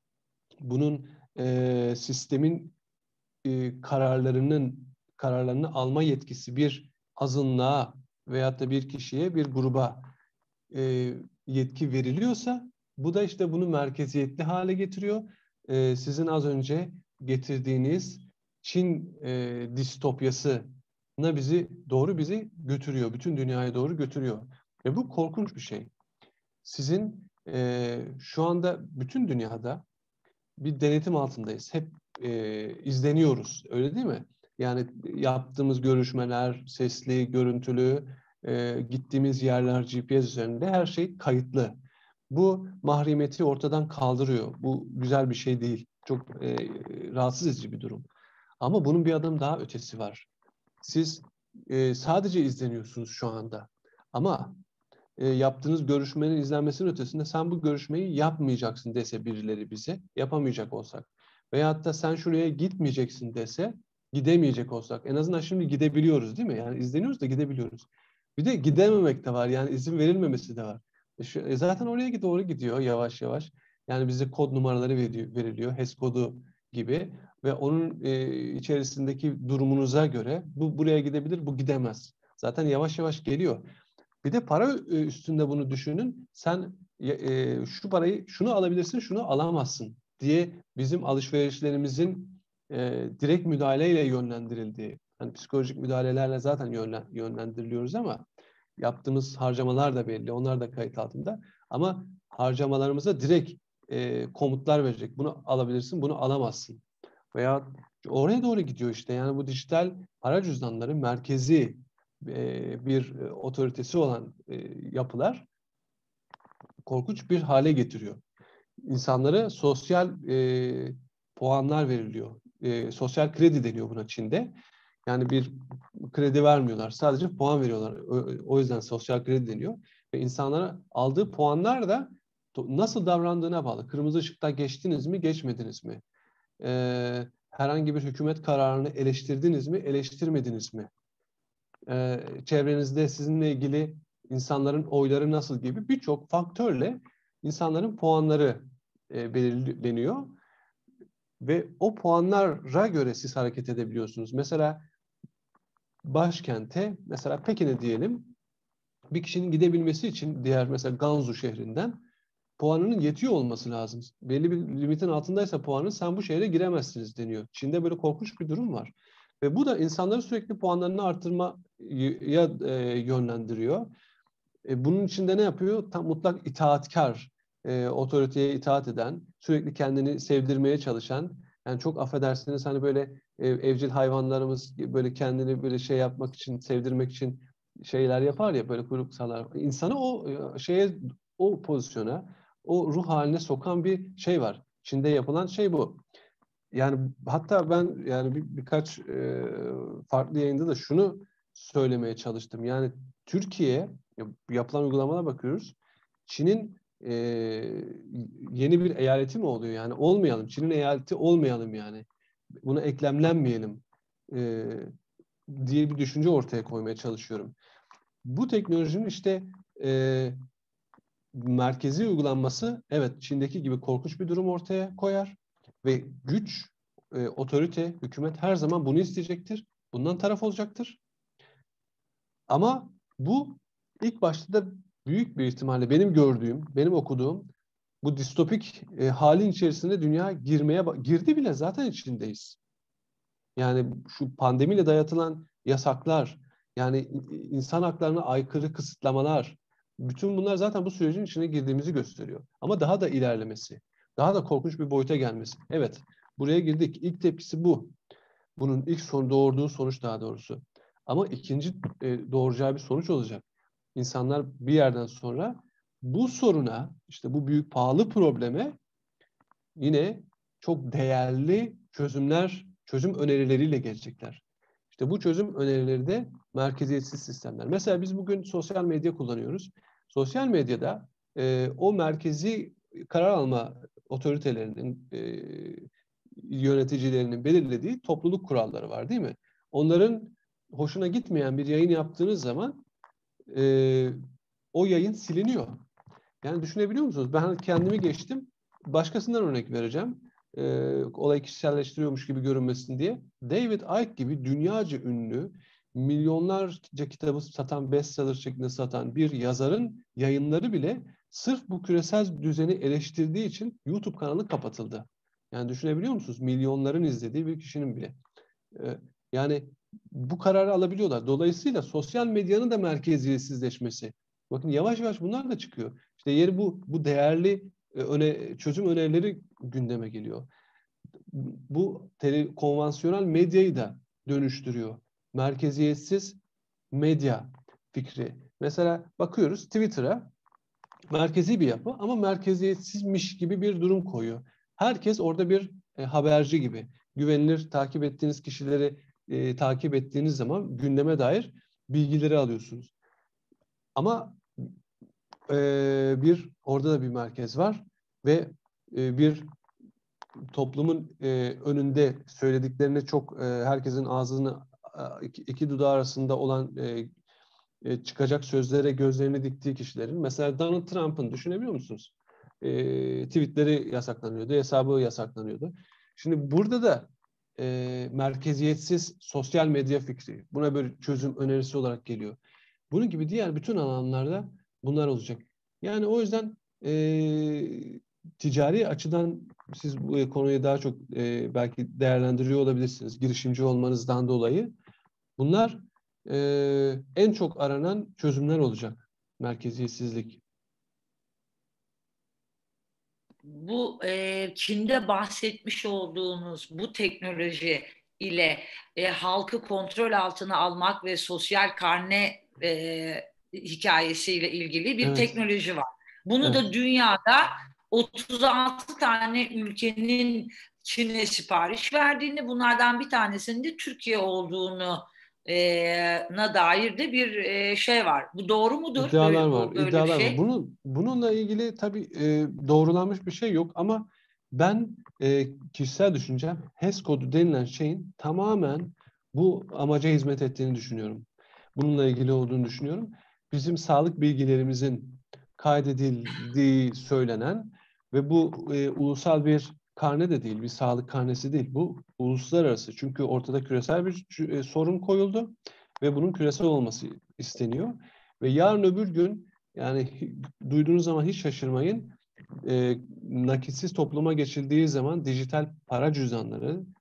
bunun e, sistemin e, kararlarının kararlarını alma yetkisi bir azınlığa veyahut da bir kişiye, bir gruba e, yetki veriliyorsa, bu da işte bunu merkeziyetli hale getiriyor. E, sizin az önce getirdiğiniz Çin e, distopyasına bizi doğru bizi götürüyor. Bütün dünyaya doğru götürüyor. Ve bu korkunç bir şey. Sizin e, şu anda bütün dünyada bir denetim altındayız. Hep e, izleniyoruz. Öyle değil mi? Yani yaptığımız görüşmeler, sesli, görüntülü, e, gittiğimiz yerler G P S üzerinde, her şey kayıtlı. Bu mahremiyeti ortadan kaldırıyor. Bu güzel bir şey değil. Çok e, rahatsız edici bir durum. Ama bunun bir adım daha ötesi var. Siz e, sadece izleniyorsunuz şu anda. Ama e, yaptığınız görüşmenin izlenmesinin ötesinde sen bu görüşmeyi yapmayacaksın dese birileri bize, yapamayacak olsak. Veyahut da sen şuraya gitmeyeceksin dese, gidemeyecek olsak. En azından şimdi gidebiliyoruz, değil mi? Yani izleniyoruz da gidebiliyoruz. Bir de gidememek de var. Yani izin verilmemesi de var. E şu, e zaten oraya doğru gidiyor yavaş yavaş. Yani bize kod numaraları veriliyor, veriliyor H E S kodu gibi, ve onun e, içerisindeki durumunuza göre bu buraya gidebilir, bu gidemez. Zaten yavaş yavaş geliyor. Bir de para üstünde bunu düşünün. Sen e, şu parayı, şunu alabilirsin, şunu alamazsın diye bizim alışverişlerimizin e, direkt müdahaleyle yönlendirildiği, hani psikolojik müdahalelerle zaten yönlen, yönlendiriliyoruz, ama yaptığımız harcamalar da belli, onlar da kayıt altında. Ama harcamalarımıza direkt e, komutlar verecek. Bunu alabilirsin, bunu alamazsın. Veya oraya doğru gidiyor işte. Yani bu dijital para cüzdanları merkezi e, bir e, otoritesi olan e, yapılar korkunç bir hale getiriyor. İnsanlara sosyal e, puanlar veriliyor. E, sosyal kredi deniyor buna Çin'de. Yani bir kredi vermiyorlar. Sadece puan veriyorlar. O, o yüzden sosyal kredi deniyor. Ve insanlara aldığı puanlar da nasıl davrandığına bağlı. Kırmızı ışıkta geçtiniz mi, geçmediniz mi? Ee, herhangi bir hükümet kararını eleştirdiniz mi, eleştirmediniz mi? Ee, çevrenizde sizinle ilgili insanların oyları nasıl gibi birçok faktörle insanların puanları e, belirleniyor ve o puanlara göre siz hareket edebiliyorsunuz. Mesela başkente, mesela Pekin'e diyelim, bir kişinin gidebilmesi için diğer mesela Gansu şehrinden puanının yetiyor olması lazım. Belli bir limitin altındaysa puanın, sen bu şehre giremezsiniz deniyor. Çin'de böyle korkunç bir durum var. Ve bu da insanları sürekli puanlarını artırmaya e, yönlendiriyor. E, bunun içinde ne yapıyor? Tam mutlak itaatkar, e, otoriteye itaat eden, sürekli kendini sevdirmeye çalışan, yani çok affedersiniz hani böyle e, evcil hayvanlarımız böyle kendini böyle şey yapmak için, sevdirmek için şeyler yapar ya, böyle kuyruk sallar. İnsanı o e, şeye, o pozisyona, o ruh haline sokan bir şey var. Çin'de yapılan şey bu. Yani hatta ben yani bir, birkaç e, farklı yayında da şunu söylemeye çalıştım. Yani Türkiye yapılan uygulamalara bakıyoruz. Çin'in e, yeni bir eyaleti mi oluyor? Yani olmayalım. Çin'in eyaleti olmayalım yani. Buna eklemlenmeyelim e, diye bir düşünce ortaya koymaya çalışıyorum. Bu teknolojinin işte e, merkezi uygulanması, evet, Çin'deki gibi korkunç bir durum ortaya koyar ve güç, e, otorite, hükümet her zaman bunu isteyecektir. Bundan taraf olacaktır. Ama bu ilk başta da büyük bir ihtimalle benim gördüğüm, benim okuduğum bu distopik e, halin içerisinde dünya girmeye girdi bile, zaten içindeyiz. Yani şu pandemiyle dayatılan yasaklar, yani insan haklarına aykırı kısıtlamalar, bütün bunlar zaten bu sürecin içine girdiğimizi gösteriyor. Ama daha da ilerlemesi, daha da korkunç bir boyuta gelmesi. Evet, buraya girdik. İlk tepkisi bu. Bunun ilk son doğurduğu sonuç daha doğrusu. Ama ikinci e, doğuracağı bir sonuç olacak. İnsanlar bir yerden sonra bu soruna, işte bu büyük pahalı probleme yine çok değerli çözümler, çözüm önerileriyle gelecekler. İşte bu çözüm önerileri de merkeziyetsiz sistemler. Mesela biz bugün sosyal medya kullanıyoruz. Sosyal medyada e, o merkezi karar alma otoritelerinin, e, yöneticilerinin belirlediği topluluk kuralları var, değil mi? Onların hoşuna gitmeyen bir yayın yaptığınız zaman e, o yayın siliniyor. Yani düşünebiliyor musunuz? Ben kendimi geçtim. Başkasından örnek vereceğim. E, olayı kişiselleştiriyormuş gibi görünmesin diye. David Icke gibi dünyaca ünlü, milyonlarca kitabı satan, bestseller şeklinde satan bir yazarın yayınları bile sırf bu küresel düzeni eleştirdiği için YouTube kanalı kapatıldı. Yani düşünebiliyor musunuz? Milyonların izlediği bir kişinin bile. E, yani bu kararı alabiliyorlar. Dolayısıyla sosyal medyanın da merkeziyetsizleşmesi. Bakın yavaş yavaş bunlar da çıkıyor. İşte yeri bu bu değerli e, öne, çözüm önerileri gündeme geliyor. Bu tele, konvansiyonel medyayı da dönüştürüyor. Merkeziyetsiz medya fikri. Mesela bakıyoruz Twitter'a, merkezi bir yapı ama merkeziyetsizmiş gibi bir durum koyuyor. Herkes orada bir e, haberci gibi. Güvenilir takip ettiğiniz kişileri e, takip ettiğiniz zaman gündeme dair bilgileri alıyorsunuz. Ama e, bir orada da bir merkez var ve e, bir toplumun e, önünde söylediklerine çok e, herkesin ağzını e, iki, iki dudağı arasında olan e, e, çıkacak sözlere gözlerini diktiği kişilerin, mesela Donald Trump'ın düşünebiliyor musunuz? E, tweetleri yasaklanıyordu, hesabı yasaklanıyordu. Şimdi burada da e, merkeziyetsiz sosyal medya fikri buna bir çözüm önerisi olarak geliyor. Bunun gibi diğer bütün alanlarda bunlar olacak. Yani o yüzden e, ticari açıdan siz bu konuyu daha çok e, belki değerlendiriyor olabilirsiniz. Girişimci olmanızdan dolayı. Bunlar e, en çok aranan çözümler olacak. Merkeziyetsizlik. Bu e, Çin'de bahsetmiş olduğunuz bu teknoloji ile e, halkı kontrol altına almak ve sosyal karne e, hikayesiyle ilgili bir Evet. teknoloji var. Bunu Evet. da dünyada otuz altı tane ülkenin Çin'e sipariş verdiğini, bunlardan bir tanesinin de Türkiye olduğunu na dair de bir e, şey var. Bu doğru mudur? İddialar Böyle, var. bu böyle bir İddialar var. şey. Bunu, bununla ilgili tabii e, doğrulanmış bir şey yok ama ben e, kişisel düşüncem H E S kodu denilen şeyin tamamen bu amaca hizmet ettiğini düşünüyorum. Bununla ilgili olduğunu düşünüyorum. Bizim sağlık bilgilerimizin kaydedildiği söylenen ve bu e, ulusal bir karne de değil, bir sağlık karnesi değil. Bu uluslararası. Çünkü ortada küresel bir e, sorun koyuldu ve bunun küresel olması isteniyor. Ve yarın öbür gün, yani duyduğunuz zaman hiç şaşırmayın, e, nakitsiz topluma geçildiği zaman dijital para cüzdanları,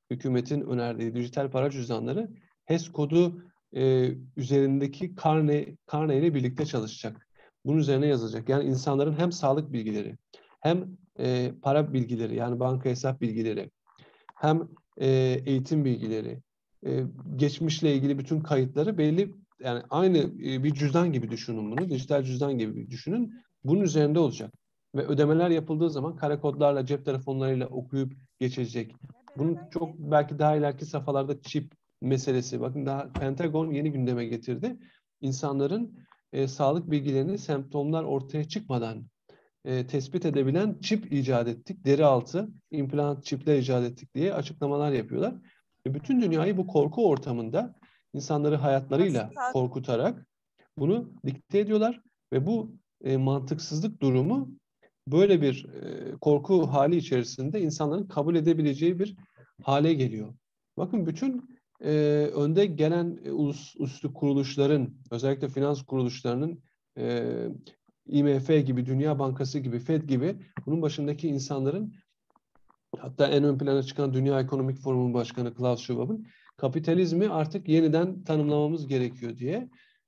hükümetin önerdiği dijital para cüzdanları H E S kodu e, üzerindeki karne, karne ile birlikte çalışacak. Bunun üzerine yazılacak. Yani insanların hem sağlık bilgileri, hem e, para bilgileri, yani banka hesap bilgileri, hem e, eğitim bilgileri, e, geçmişle ilgili bütün kayıtları belli, yani aynı e, bir cüzdan gibi düşünün bunu, dijital cüzdan gibi düşünün. Bunun üzerinde olacak. Ve ödemeler yapıldığı zaman kare kodlarla, cep telefonlarıyla okuyup geçecek. Bunun çok belki daha ileriki safhalarda çip meselesi. Bakın daha Pentagon yeni gündeme getirdi. İnsanların e, sağlık bilgilerini semptomlar ortaya çıkmadan e, tespit edebilen çip icat ettik. Deri altı implant çipler icat ettik diye açıklamalar yapıyorlar. Ve bütün dünyayı bu korku ortamında insanları hayatlarıyla korkutarak bunu dikte ediyorlar ve bu e, mantıksızlık durumu böyle bir e, korku hali içerisinde insanların kabul edebileceği bir hale geliyor. Bakın bütün e, önde gelen e, ulusüstü kuruluşların, özellikle finans kuruluşlarının, e, I M F gibi, Dünya Bankası gibi, Fed gibi bunun başındaki insanların, hatta en ön plana çıkan Dünya Ekonomik Forumu'nun başkanı Klaus Schwab'ın kapitalizmi artık yeniden tanımlamamız gerekiyor diye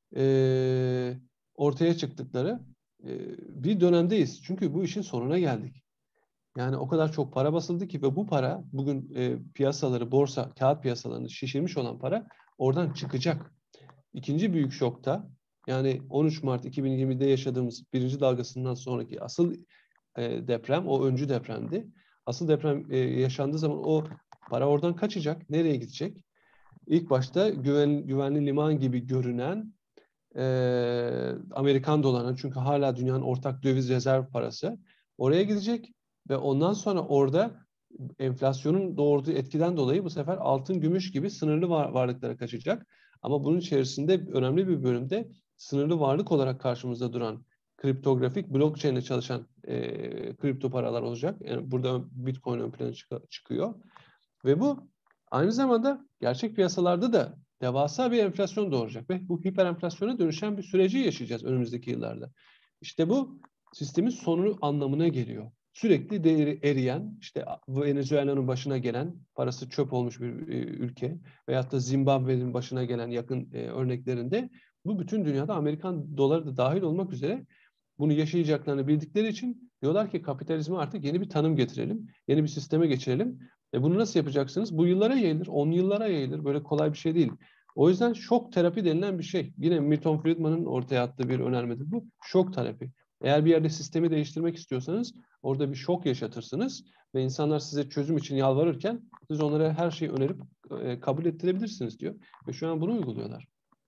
e, ortaya çıktıkları e, bir dönemdeyiz. Çünkü bu işin sonuna geldik. Yani o kadar çok para basıldı ki ve bu para bugün e, piyasaları, borsa, kağıt piyasalarını şişirmiş olan para oradan çıkacak. İkinci büyük şokta, yani on üç Mart iki bin yirmide yaşadığımız birinci dalgasından sonraki asıl e, deprem, o öncü depremdi. Asıl deprem e, yaşandığı zaman o para oradan kaçacak. Nereye gidecek? İlk başta güven, güvenli liman gibi görünen e, Amerikan dolarına, çünkü hala dünyanın ortak döviz rezerv parası, oraya gidecek ve ondan sonra orada enflasyonun doğurduğu etkiden dolayı bu sefer altın, gümüş gibi sınırlı var, varlıklara kaçacak. Ama bunun içerisinde önemli bir bölümde sınırlı varlık olarak karşımızda duran kriptografik blockchain ile çalışan e, kripto paralar olacak. Yani burada Bitcoin ön plana çık- çıkıyor. Ve bu aynı zamanda gerçek piyasalarda da devasa bir enflasyon doğuracak ve bu hiperenflasyona dönüşen bir süreci yaşayacağız önümüzdeki yıllarda. İşte bu sistemin sonu anlamına geliyor. Sürekli değeri eriyen, işte Venezuela'nın başına gelen, parası çöp olmuş bir e, ülke veyahut da Zimbabwe'nin başına gelen yakın e, örneklerinde bu bütün dünyada Amerikan doları da dahil olmak üzere bunu yaşayacaklarını bildikleri için diyorlar ki kapitalizme artık yeni bir tanım getirelim, yeni bir sisteme geçirelim. E bunu nasıl yapacaksınız? Bu yıllara yayılır, on yıllara yayılır. Böyle kolay bir şey değil. O yüzden şok terapi denilen bir şey. Yine Milton Friedman'ın ortaya attığı bir önermedir bu. Şok terapi. Eğer bir yerde sistemi değiştirmek istiyorsanız orada bir şok yaşatırsınız ve insanlar size çözüm için yalvarırken siz onlara her şeyi önerip e, kabul ettirebilirsiniz diyor. Ve şu an bunu uyguluyorlar.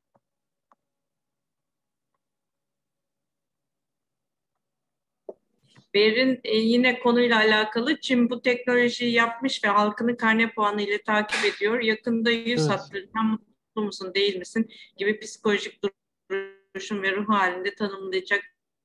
Berin e, yine konuyla alakalı, Çin bu teknolojiyi yapmış ve halkını karne puanı ile takip ediyor. Yakında yüz Evet. hatlarından mutlu musun değil misin gibi psikolojik duruşun ve ruh halinde tanımlayacak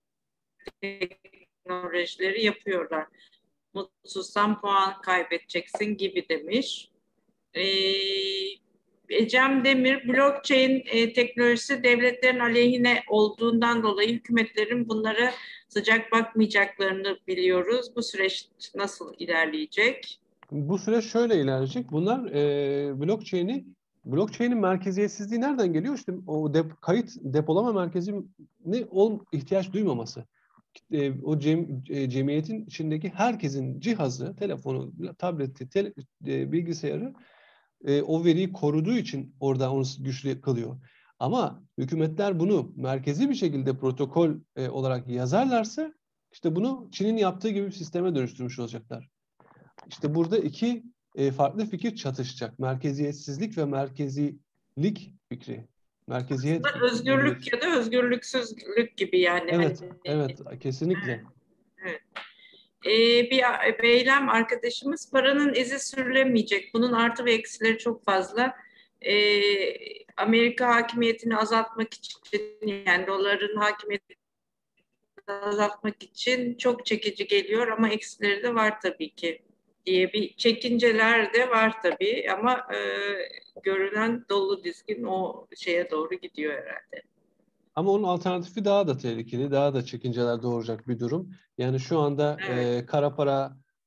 teknolojileri yapıyorlar. Mutsuzsan puan kaybedeceksin gibi demiş. Ee, Ecem Demir, blockchain e, teknolojisi devletlerin aleyhine olduğundan dolayı hükümetlerin bunlara sıcak bakmayacaklarını biliyoruz. Bu süreç nasıl ilerleyecek? Bu süreç şöyle ilerleyecek. Bunlar e, blockchain'i blockchain'in merkeziyetsizliği nereden geliyor? İşte o dep kayıt depolama merkezine ol ihtiyaç duymaması. E, o cem, e, cemiyetin içindeki herkesin cihazı, telefonu, tableti, tele, e, bilgisayarı e, o veriyi koruduğu için orada onu güçlü kılıyor. Ama hükümetler bunu merkezi bir şekilde protokol e, olarak yazarlarsa işte bunu Çin'in yaptığı gibi bir sisteme dönüştürmüş olacaklar. İşte burada iki e, farklı fikir çatışacak. Merkeziyetsizlik ve merkezilik fikri. Merkeziyet Aslında özgürlük ya da özgürlüksüzlük gibi yani. Evet, Hani, evet, kesinlikle. evet. Ee, bir beylem arkadaşımız, paranın izi sürülemeyecek. Bunun artı ve eksileri çok fazla. Ee, Amerika hakimiyetini azaltmak için, yani doların hakimiyetini azaltmak için çok çekici geliyor ama eksileri de var tabii ki diye bir çekinceler de var tabii ama e, görünen dolu dizgin o şeye doğru gidiyor herhalde. Ama onun alternatifi daha da tehlikeli, daha da çekinceler doğuracak bir durum. Yani şu anda Evet. e, kara para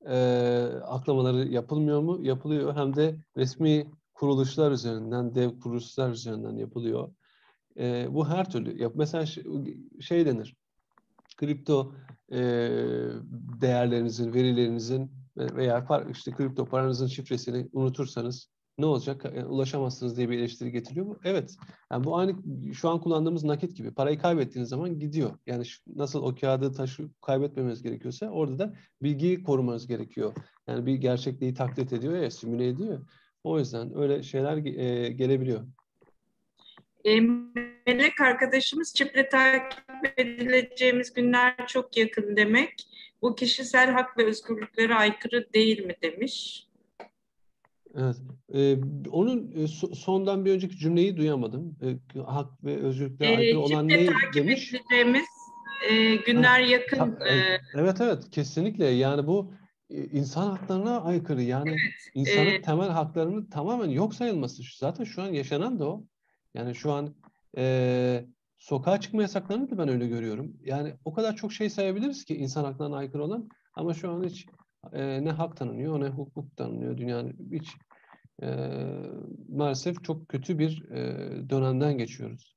e, aklamaları yapılmıyor mu? Yapılıyor. Hem de resmi kuruluşlar üzerinden, dev kuruluşlar üzerinden yapılıyor. E, bu her türlü. Yap. Mesela şey, şey denir. Kripto e, değerlerinizin, verilerinizin veya par, işte kripto paranızın şifresini unutursanız ne olacak? E, ulaşamazsınız diye bir eleştiri getiriyor mu? Evet. Yani bu aynı şu an kullandığımız nakit gibi. Parayı kaybettiğiniz zaman gidiyor. Yani şu, nasıl o kağıdı taşı kaybetmemeniz gerekiyorsa orada da bilgiyi korumanız gerekiyor. Yani bir gerçekliği taklit ediyor ya, simüle ediyor. O yüzden öyle şeyler e, gelebiliyor. E, Melek arkadaşımız çiple takip edileceğimiz günler çok yakın demek. Bu kişisel hak ve özgürlüklere aykırı değil mi demiş. Evet. Ee, onun e, so- sondan bir önceki cümleyi duyamadım. Ee, hak ve özgürlüklere aykırı E, olan çiple ne takip demiş? edileceğimiz e, Ha, günler yakın. ta- e, E, evet evet kesinlikle. Yani bu e, insan haklarına aykırı. Yani e, insanın temel haklarının tamamen yok sayılması. Zaten şu an yaşanan da o. Yani şu an e, sokağa çıkma yasaklarını da ben öyle görüyorum. Yani o kadar çok şey sayabiliriz ki insan haklarına aykırı olan, ama şu an hiç e, ne hak tanınıyor ne hukuk tanınıyor. Dünyanın hiç e, maalesef çok kötü bir e, dönemden geçiyoruz.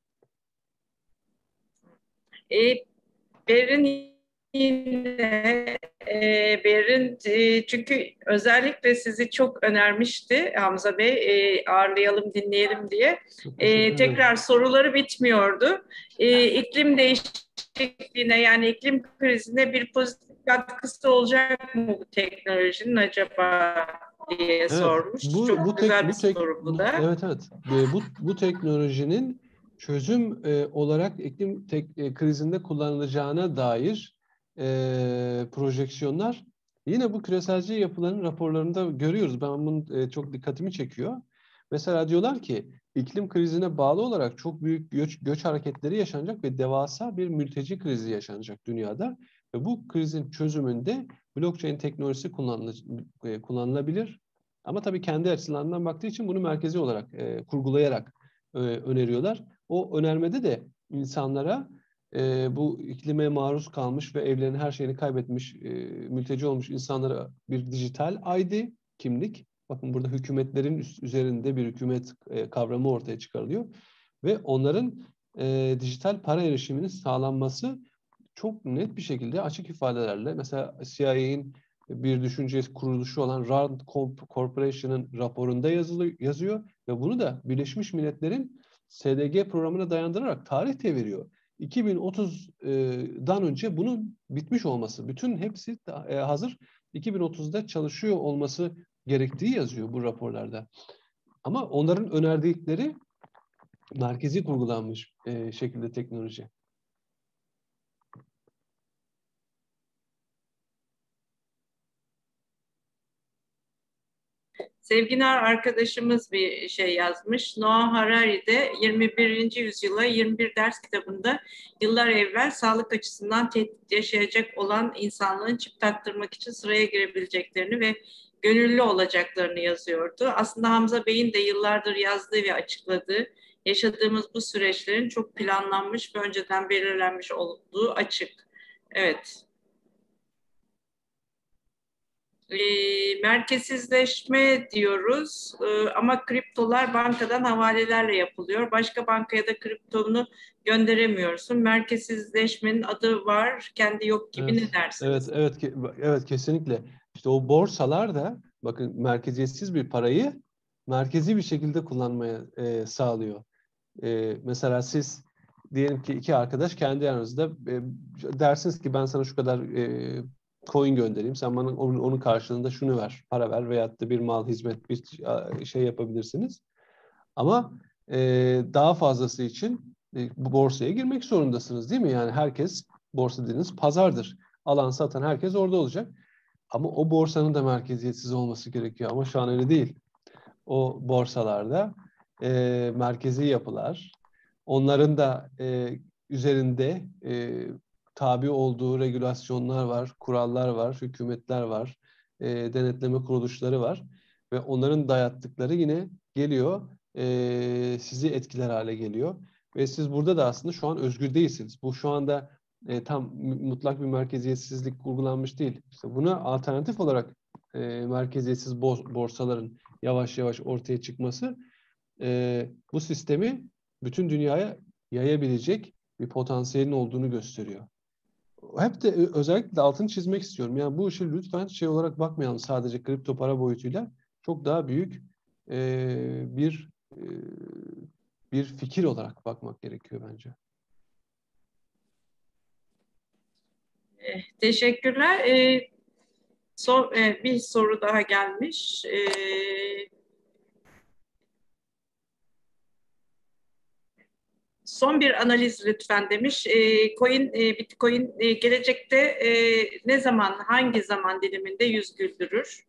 e, Berin yine e, Berin e, çünkü özellikle sizi çok önermişti Hamza Bey, e, ağırlayalım dinleyelim diye. Çok E, teşekkür ederim. tekrar soruları bitmiyordu. E, iklim değişikliğine yani iklim krizine bir pozitif katkısı olacak mı bu teknolojinin acaba diye Evet, sormuş. bu bu Çok tek güzel bir bu tek soru bu da. evet evet E, bu bu teknolojinin çözüm e, olarak iklim tek, e, krizinde kullanılacağına dair e, projeksiyonlar yine bu küreselci yapıların raporlarında görüyoruz. Ben bunun e, çok dikkatimi çekiyor. Mesela diyorlar ki iklim krizine bağlı olarak çok büyük göç, göç hareketleri yaşanacak ve devasa bir mülteci krizi yaşanacak dünyada ve bu krizin çözümünde blockchain teknolojisi kullanıl- e, kullanılabilir. Ama tabii kendi açılarından baktığı için bunu merkezi olarak e, kurgulayarak e, öneriyorlar. O önermede de insanlara e, bu iklime maruz kalmış ve evlerini her şeyini kaybetmiş, e, mülteci olmuş insanlara bir dijital I D, kimlik. Bakın burada hükümetlerin üst, üzerinde bir hükümet e, kavramı ortaya çıkarılıyor. Ve onların e, dijital para erişiminin sağlanması çok net bir şekilde açık ifadelerle, mesela C I A'nin bir düşünce kuruluşu olan Rand Corporation'ın raporunda yazılı, yazıyor ve bunu da Birleşmiş Milletler'in S D G programına dayandırarak tarih de veriyor. iki bin otuzdan önce bunun bitmiş olması, bütün hepsi hazır iki bin otuzda çalışıyor olması gerektiği yazıyor bu raporlarda. Ama onların önerdikleri merkezi kurgulanmış e, şekilde teknoloji. Sevginar arkadaşımız bir şey yazmış. Noah Harari de yirmi birinci yüzyıla yirmi bir ders kitabında yıllar evvel sağlık açısından tehdit yaşayacak olan insanlığın çip taktırmak için sıraya girebileceklerini ve gönüllü olacaklarını yazıyordu. Aslında Hamza Bey'in de yıllardır yazdığı ve açıkladığı yaşadığımız bu süreçlerin çok planlanmış ve önceden belirlenmiş olduğu açık. Evet. E, merkezsizleşme diyoruz e, ama kriptolar bankadan havalelerle yapılıyor. Başka bankaya da kriptonu gönderemiyorsun. Merkezsizleşmenin adı var, kendi yok gibi, Evet, ne evet, dersiniz? evet, evet kesinlikle. İşte o borsalar da bakın merkeziyetsiz bir parayı merkezi bir şekilde kullanmaya e, sağlıyor. E, mesela siz diyelim ki iki arkadaş kendi aranızda e, dersiniz ki ben sana şu kadar e, coin göndereyim. Sen bana onun, onun karşılığında şunu ver, para ver veyahut da bir mal, hizmet, bir şey yapabilirsiniz. Ama e, daha fazlası için e, bu borsaya girmek zorundasınız değil mi? Yani herkes, borsa dediğiniz pazardır. Alan satan herkes orada olacak. Ama o borsanın da merkeziyetsiz olması gerekiyor. Ama şu an öyle değil. O borsalarda e, merkezi yapılar, onların da e, üzerinde e, tabi olduğu regülasyonlar var, kurallar var, hükümetler var, e, denetleme kuruluşları var ve onların dayattıkları yine geliyor, e, sizi etkiler hale geliyor ve siz burada da aslında şu an özgür değilsiniz. Bu şu anda e, tam mutlak bir merkeziyetsizlik uygulanmış değil. İşte buna alternatif olarak e, merkeziyetsiz borsaların yavaş yavaş ortaya çıkması e, bu sistemi bütün dünyaya yayabilecek bir potansiyelin olduğunu gösteriyor. Hep de özellikle altını çizmek istiyorum. Yani bu işi lütfen şey olarak bakmayalım, sadece kripto para boyutuyla. Çok daha büyük e, bir e, bir fikir olarak bakmak gerekiyor bence. Eh, teşekkürler. E, sor, e, bir soru daha gelmiş. E, son bir analiz lütfen demiş. E, coin, e, Bitcoin e, gelecekte e, ne zaman, hangi zaman diliminde yüz güldürür?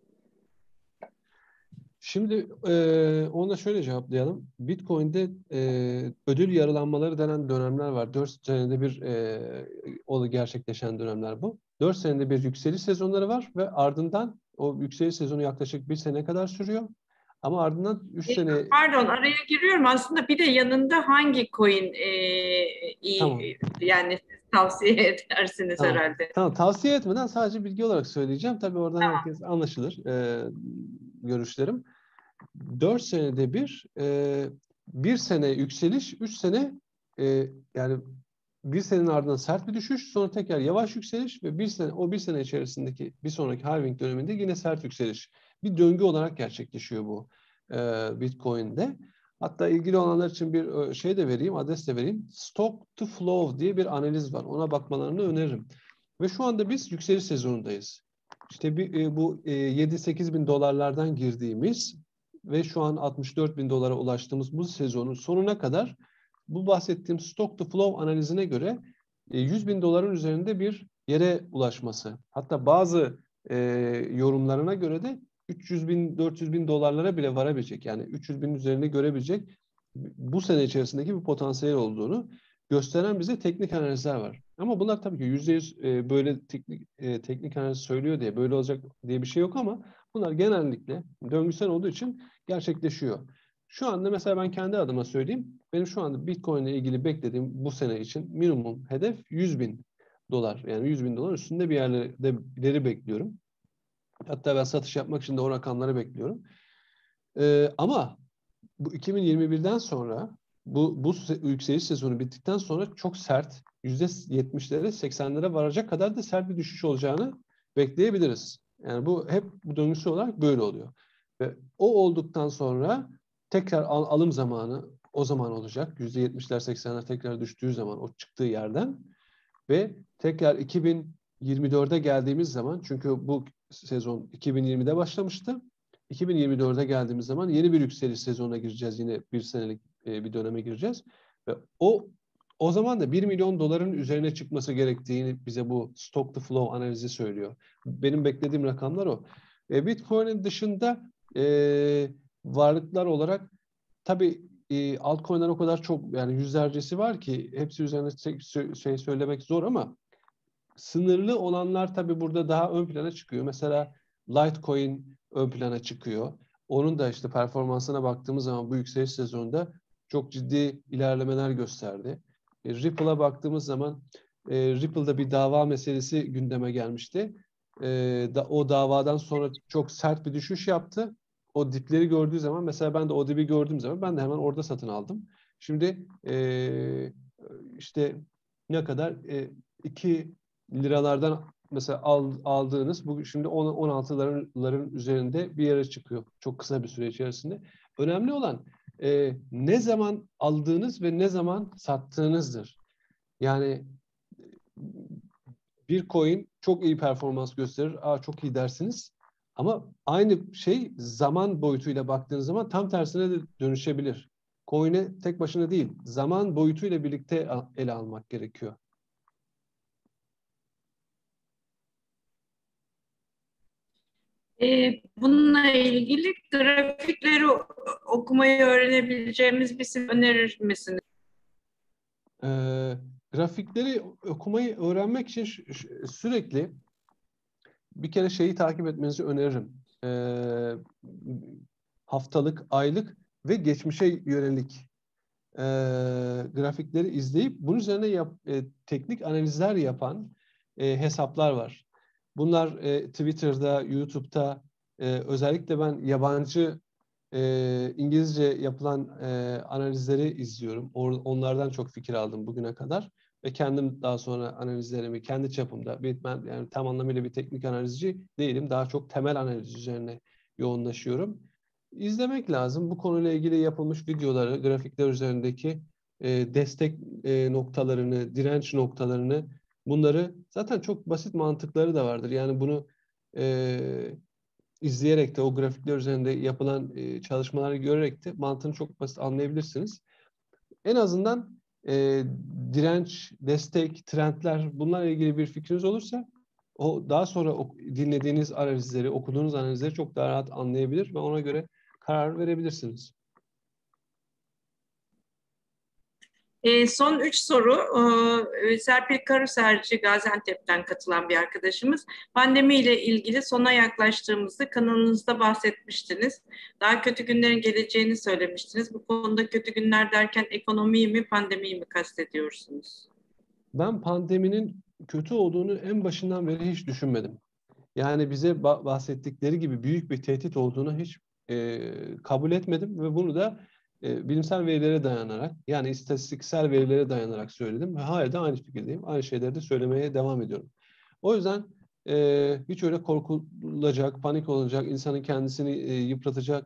Şimdi e, onu da şöyle cevaplayalım. Bitcoin'de e, ödül yaralanmaları denen dönemler var. Dört senede bir e, o gerçekleşen dönemler bu. Dört senede bir yükseliş sezonları var ve ardından o yükseliş sezonu yaklaşık bir sene kadar sürüyor. Ama ardından üç E, sene... pardon, araya giriyorum. Aslında bir de yanında hangi coin e, Tamam. iyi, yani tavsiye edersiniz Tamam. herhalde? Tamam. Tavsiye etmeden sadece bilgi olarak söyleyeceğim. Tabii oradan Tamam. herkes anlaşılır e, görüşlerim. Dört senede bir, e, bir sene yükseliş, üç sene e, yani bir senenin ardından sert bir düşüş, sonra tekrar yavaş yükseliş ve bir sene o bir sene içerisindeki bir sonraki halving döneminde yine sert yükseliş. Bir döngü olarak gerçekleşiyor bu e, Bitcoin'de. Hatta ilgili olanlar için bir şey de vereyim, adres de vereyim. Stock to Flow diye bir analiz var. Ona bakmalarını öneririm. Ve şu anda biz yükseliş sezonundayız. İşte bir, e, bu e, yedi sekiz bin dolarlardan girdiğimiz ve şu an altmış dört bin dolara ulaştığımız bu sezonun sonuna kadar bu bahsettiğim stock to flow analizine göre yüz bin doların üzerinde bir yere ulaşması. Hatta bazı e, yorumlarına göre de üç yüz bin, dört yüz bin dolarlara bile varabilecek. Yani üç yüz binin üzerinde görebilecek bu sene içerisindeki bir potansiyel olduğunu gösteren bize teknik analizler var. Ama bunlar tabii ki yüzde yüz e, böyle teknik, e, teknik analiz söylüyor diye böyle olacak diye bir şey yok ama bunlar genellikle döngüsel olduğu için gerçekleşiyor. Şu anda mesela ben kendi adıma söyleyeyim. Benim şu anda Bitcoin ile ilgili beklediğim bu sene için minimum hedef yüz bin dolar. Yani yüz bin dolar üstünde bir yerleri bekliyorum. Hatta ben satış yapmak için de o rakamları bekliyorum. Ee, ama bu iki bin yirmi birden sonra bu, bu yükseliş sezonu bittikten sonra çok sert yüzde yetmişlere seksenlere varacak kadar da sert bir düşüş olacağını bekleyebiliriz. Yani bu hep bu döngüsü olarak böyle oluyor. Ve o olduktan sonra tekrar al, alım zamanı o zaman olacak. yüzde yetmişler seksenler tekrar düştüğü zaman o çıktığı yerden ve tekrar iki bin yirmi dörde geldiğimiz zaman, çünkü bu sezon iki bin yirmide başlamıştı. iki bin yirmi dörde geldiğimiz zaman yeni bir yükseliş sezonuna gireceğiz. Yine bir senelik e, bir döneme gireceğiz. Ve o o zaman da bir milyon doların üzerine çıkması gerektiğini bize bu stock to flow analizi söylüyor. Benim beklediğim rakamlar o. E, Bitcoin'in dışında e, varlıklar olarak tabii e, altcoin'ler o kadar çok, yani yüzlercesi var ki hepsi üzerine şey söylemek zor ama sınırlı olanlar tabii burada daha ön plana çıkıyor. Mesela Litecoin ön plana çıkıyor. Onun da işte performansına baktığımız zaman bu yükseliş sezonunda çok ciddi ilerlemeler gösterdi. E, Ripple'a baktığımız zaman e, Ripple'da bir dava meselesi gündeme gelmişti. E, da, o davadan sonra çok sert bir düşüş yaptı. O dipleri gördüğü zaman, mesela ben de o dibi gördüğüm zaman ben de hemen orada satın aldım. Şimdi e, işte ne kadar? E, iki liralardan mesela aldığınız bu şimdi on altıların üzerinde bir yere çıkıyor çok kısa bir süre içerisinde. Önemli olan e, ne zaman aldığınız ve ne zaman sattığınızdır. Yani bir coin çok iyi performans gösterir. Aa, çok iyi dersiniz. Ama aynı şey zaman boyutuyla baktığınız zaman tam tersine de dönüşebilir. Coin'e tek başına değil, zaman boyutuyla birlikte ele almak gerekiyor. Ee, bununla ilgili grafikleri okumayı öğrenebileceğimiz bir sistem önerir misiniz? E, grafikleri okumayı öğrenmek için sürekli bir kere şeyi takip etmenizi öneririm. E, haftalık, aylık ve geçmişe yönelik e, grafikleri izleyip bunun üzerine yap, e, teknik analizler yapan e, hesaplar var. Bunlar e, Twitter'da, YouTube'da e, özellikle ben yabancı e, İngilizce yapılan e, analizleri izliyorum. Or, onlardan çok fikir aldım bugüne kadar ve kendim daha sonra analizlerimi kendi çapımda, ben yani tam anlamıyla bir teknik analizci değilim. Daha çok temel analiz üzerine yoğunlaşıyorum. İzlemek lazım. Bu konuyla ilgili yapılmış videoları, grafikler üzerindeki e, destek e, noktalarını, direnç noktalarını, bunları zaten çok basit mantıkları da vardır. Yani bunu e, izleyerek de o grafikler üzerinde yapılan e, çalışmaları görerek de mantığını çok basit anlayabilirsiniz. En azından e, direnç, destek, trendler, bunlarla ilgili bir fikriniz olursa o daha sonra o, dinlediğiniz analizleri, okuduğunuz analizleri çok daha rahat anlayabilir ve ona göre karar verebilirsiniz. E, son üç soru. E, Serpil Karuserci, Gaziantep'ten katılan bir arkadaşımız. Pandemiyle ilgili sona yaklaştığımızda kanalınızda bahsetmiştiniz. Daha kötü günlerin geleceğini söylemiştiniz. Bu konuda kötü günler derken ekonomiyi mi, pandemiyi mi kastediyorsunuz? Ben pandeminin kötü olduğunu en başından beri hiç düşünmedim. Yani bize bahsettikleri gibi büyük bir tehdit olduğunu hiç e, kabul etmedim ve bunu da e, bilimsel verilere dayanarak, yani istatistiksel verilere dayanarak söyledim ve hala da aynı fikirdeyim. Aynı şeyleri de söylemeye devam ediyorum. O yüzden e, hiç öyle korkulacak, panik olacak, insanın kendisini e, yıpratacak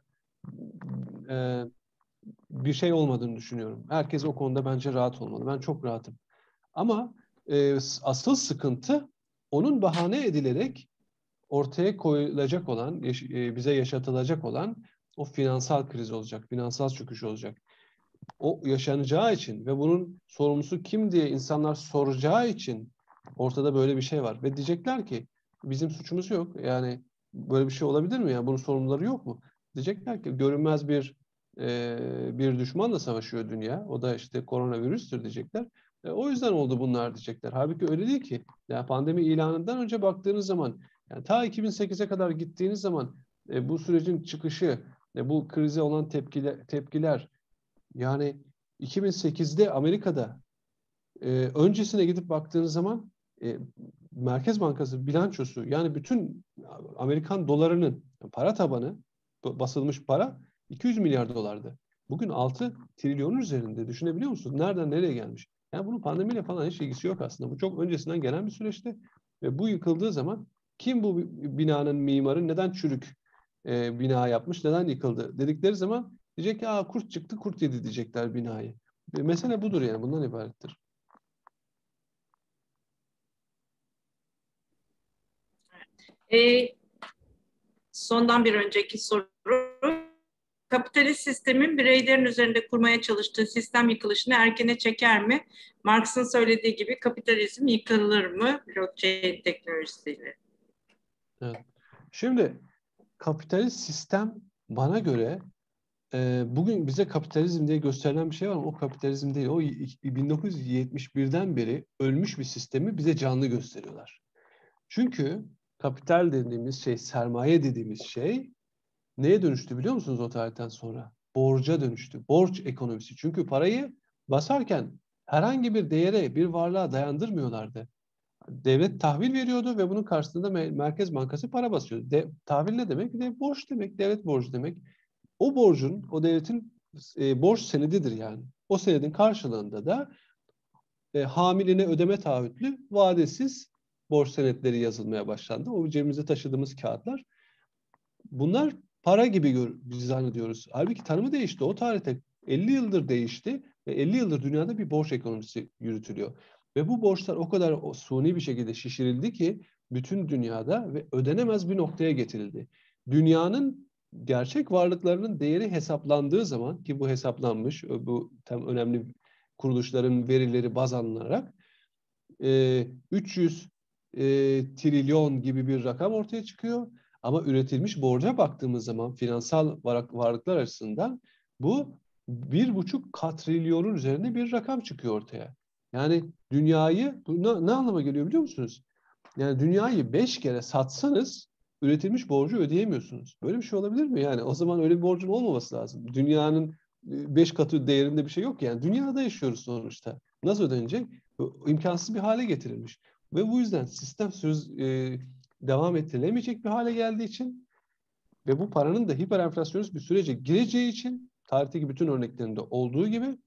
e, bir şey olmadığını düşünüyorum. Herkes o konuda bence rahat olmalı. Ben çok rahatım. Ama e, asıl sıkıntı onun bahane edilerek ortaya koyulacak olan, bize yaşatılacak olan o finansal kriz olacak, finansal çöküş olacak. O yaşanacağı için ve bunun sorumlusu kim diye insanlar soracağı için ortada böyle bir şey var. Ve diyecekler ki bizim suçumuz yok. Yani böyle bir şey olabilir mi? Yani bunun sorumluları yok mu? Diyecekler ki görünmez bir e, bir düşmanla savaşıyor dünya. O da işte koronavirüstür diyecekler. E, o yüzden oldu bunlar diyecekler. Halbuki öyle değil ki. Yani pandemi ilanından önce baktığınız zaman, yani ta iki bin sekize kadar gittiğiniz zaman e, bu sürecin çıkışı, e, bu krize olan tepkiler, tepkiler yani iki bin sekizde Amerika'da e, öncesine gidip baktığınız zaman e, Merkez Bankası bilançosu, yani bütün Amerikan dolarının para tabanı, basılmış para iki yüz milyar dolardı. Bugün altı trilyonun üzerinde, düşünebiliyor musunuz? Nereden nereye gelmiş? Yani bunun pandemiyle falan hiç ilgisi yok aslında. Bu çok öncesinden gelen bir süreçti ve bu yıkıldığı zaman kim bu binanın mimarı, neden çürük e, bina yapmış, neden yıkıldı dedikleri zaman diyecek ki aa, kurt çıktı, kurt yedi diyecekler binayı. E, mesele budur yani, bundan ibarettir. E, sondan bir önceki soru. Kapitalist sistemin bireylerin üzerinde kurmaya çalıştığı sistem yıkılışını erkene çeker mi? Marx'ın söylediği gibi kapitalizm yıkılır mı blockchain teknolojisiyle? Evet. Şimdi kapitalist sistem bana göre e, bugün bize kapitalizm diye gösterilen bir şey var ama o kapitalizm değil. O bin dokuz yüz yetmiş birden beri ölmüş bir sistemi bize canlı gösteriyorlar. Çünkü kapital dediğimiz şey, sermaye dediğimiz şey neye dönüştü biliyor musunuz o tarihten sonra? Borca dönüştü. Borç ekonomisi. Çünkü parayı basarken herhangi bir değere, bir varlığa dayandırmıyorlardı. Devlet tahvil veriyordu ve bunun karşısında Merkez Bankası para basıyordu. De, tahvil ne demek? De, borç demek, devlet borcu demek. O borcun, o devletin e, borç senedidir yani. O senedin karşılığında da e, hamiline ödeme taahhütlü vadesiz borç senetleri yazılmaya başlandı. O cebimizde taşıdığımız kağıtlar. Bunlar para gibi gör, biz zannediyoruz. Halbuki tanımı değişti. O tarihte elli yıldır değişti ve elli yıldır dünyada bir borç ekonomisi yürütülüyor. Ve bu borçlar o kadar o, suni bir şekilde şişirildi ki bütün dünyada ve ödenemez bir noktaya getirildi. Dünyanın gerçek varlıklarının değeri hesaplandığı zaman, ki bu hesaplanmış, bu tam önemli kuruluşların verileri baz alınarak e, üç yüz e, trilyon gibi bir rakam ortaya çıkıyor. Ama üretilmiş borca baktığımız zaman finansal varlıklar açısından bu bir buçuk katrilyonun üzerinde bir rakam çıkıyor ortaya. Yani dünyayı, bu ne, ne anlama geliyor biliyor musunuz? Yani dünyayı beş kere satsanız üretilmiş borcu ödeyemiyorsunuz. Böyle bir şey olabilir mi? Yani o zaman öyle bir borcun olmaması lazım. Dünyanın beş katı değerinde bir şey yok yani. Dünyada yaşıyoruz sonuçta. Nasıl ödenecek? İmkansız bir hale getirilmiş. Ve bu yüzden sistem söz e, devam ettirilemeyecek bir hale geldiği için ve bu paranın da hiperenflasyonist bir sürece gireceği için tarihteki bütün örneklerinde olduğu gibi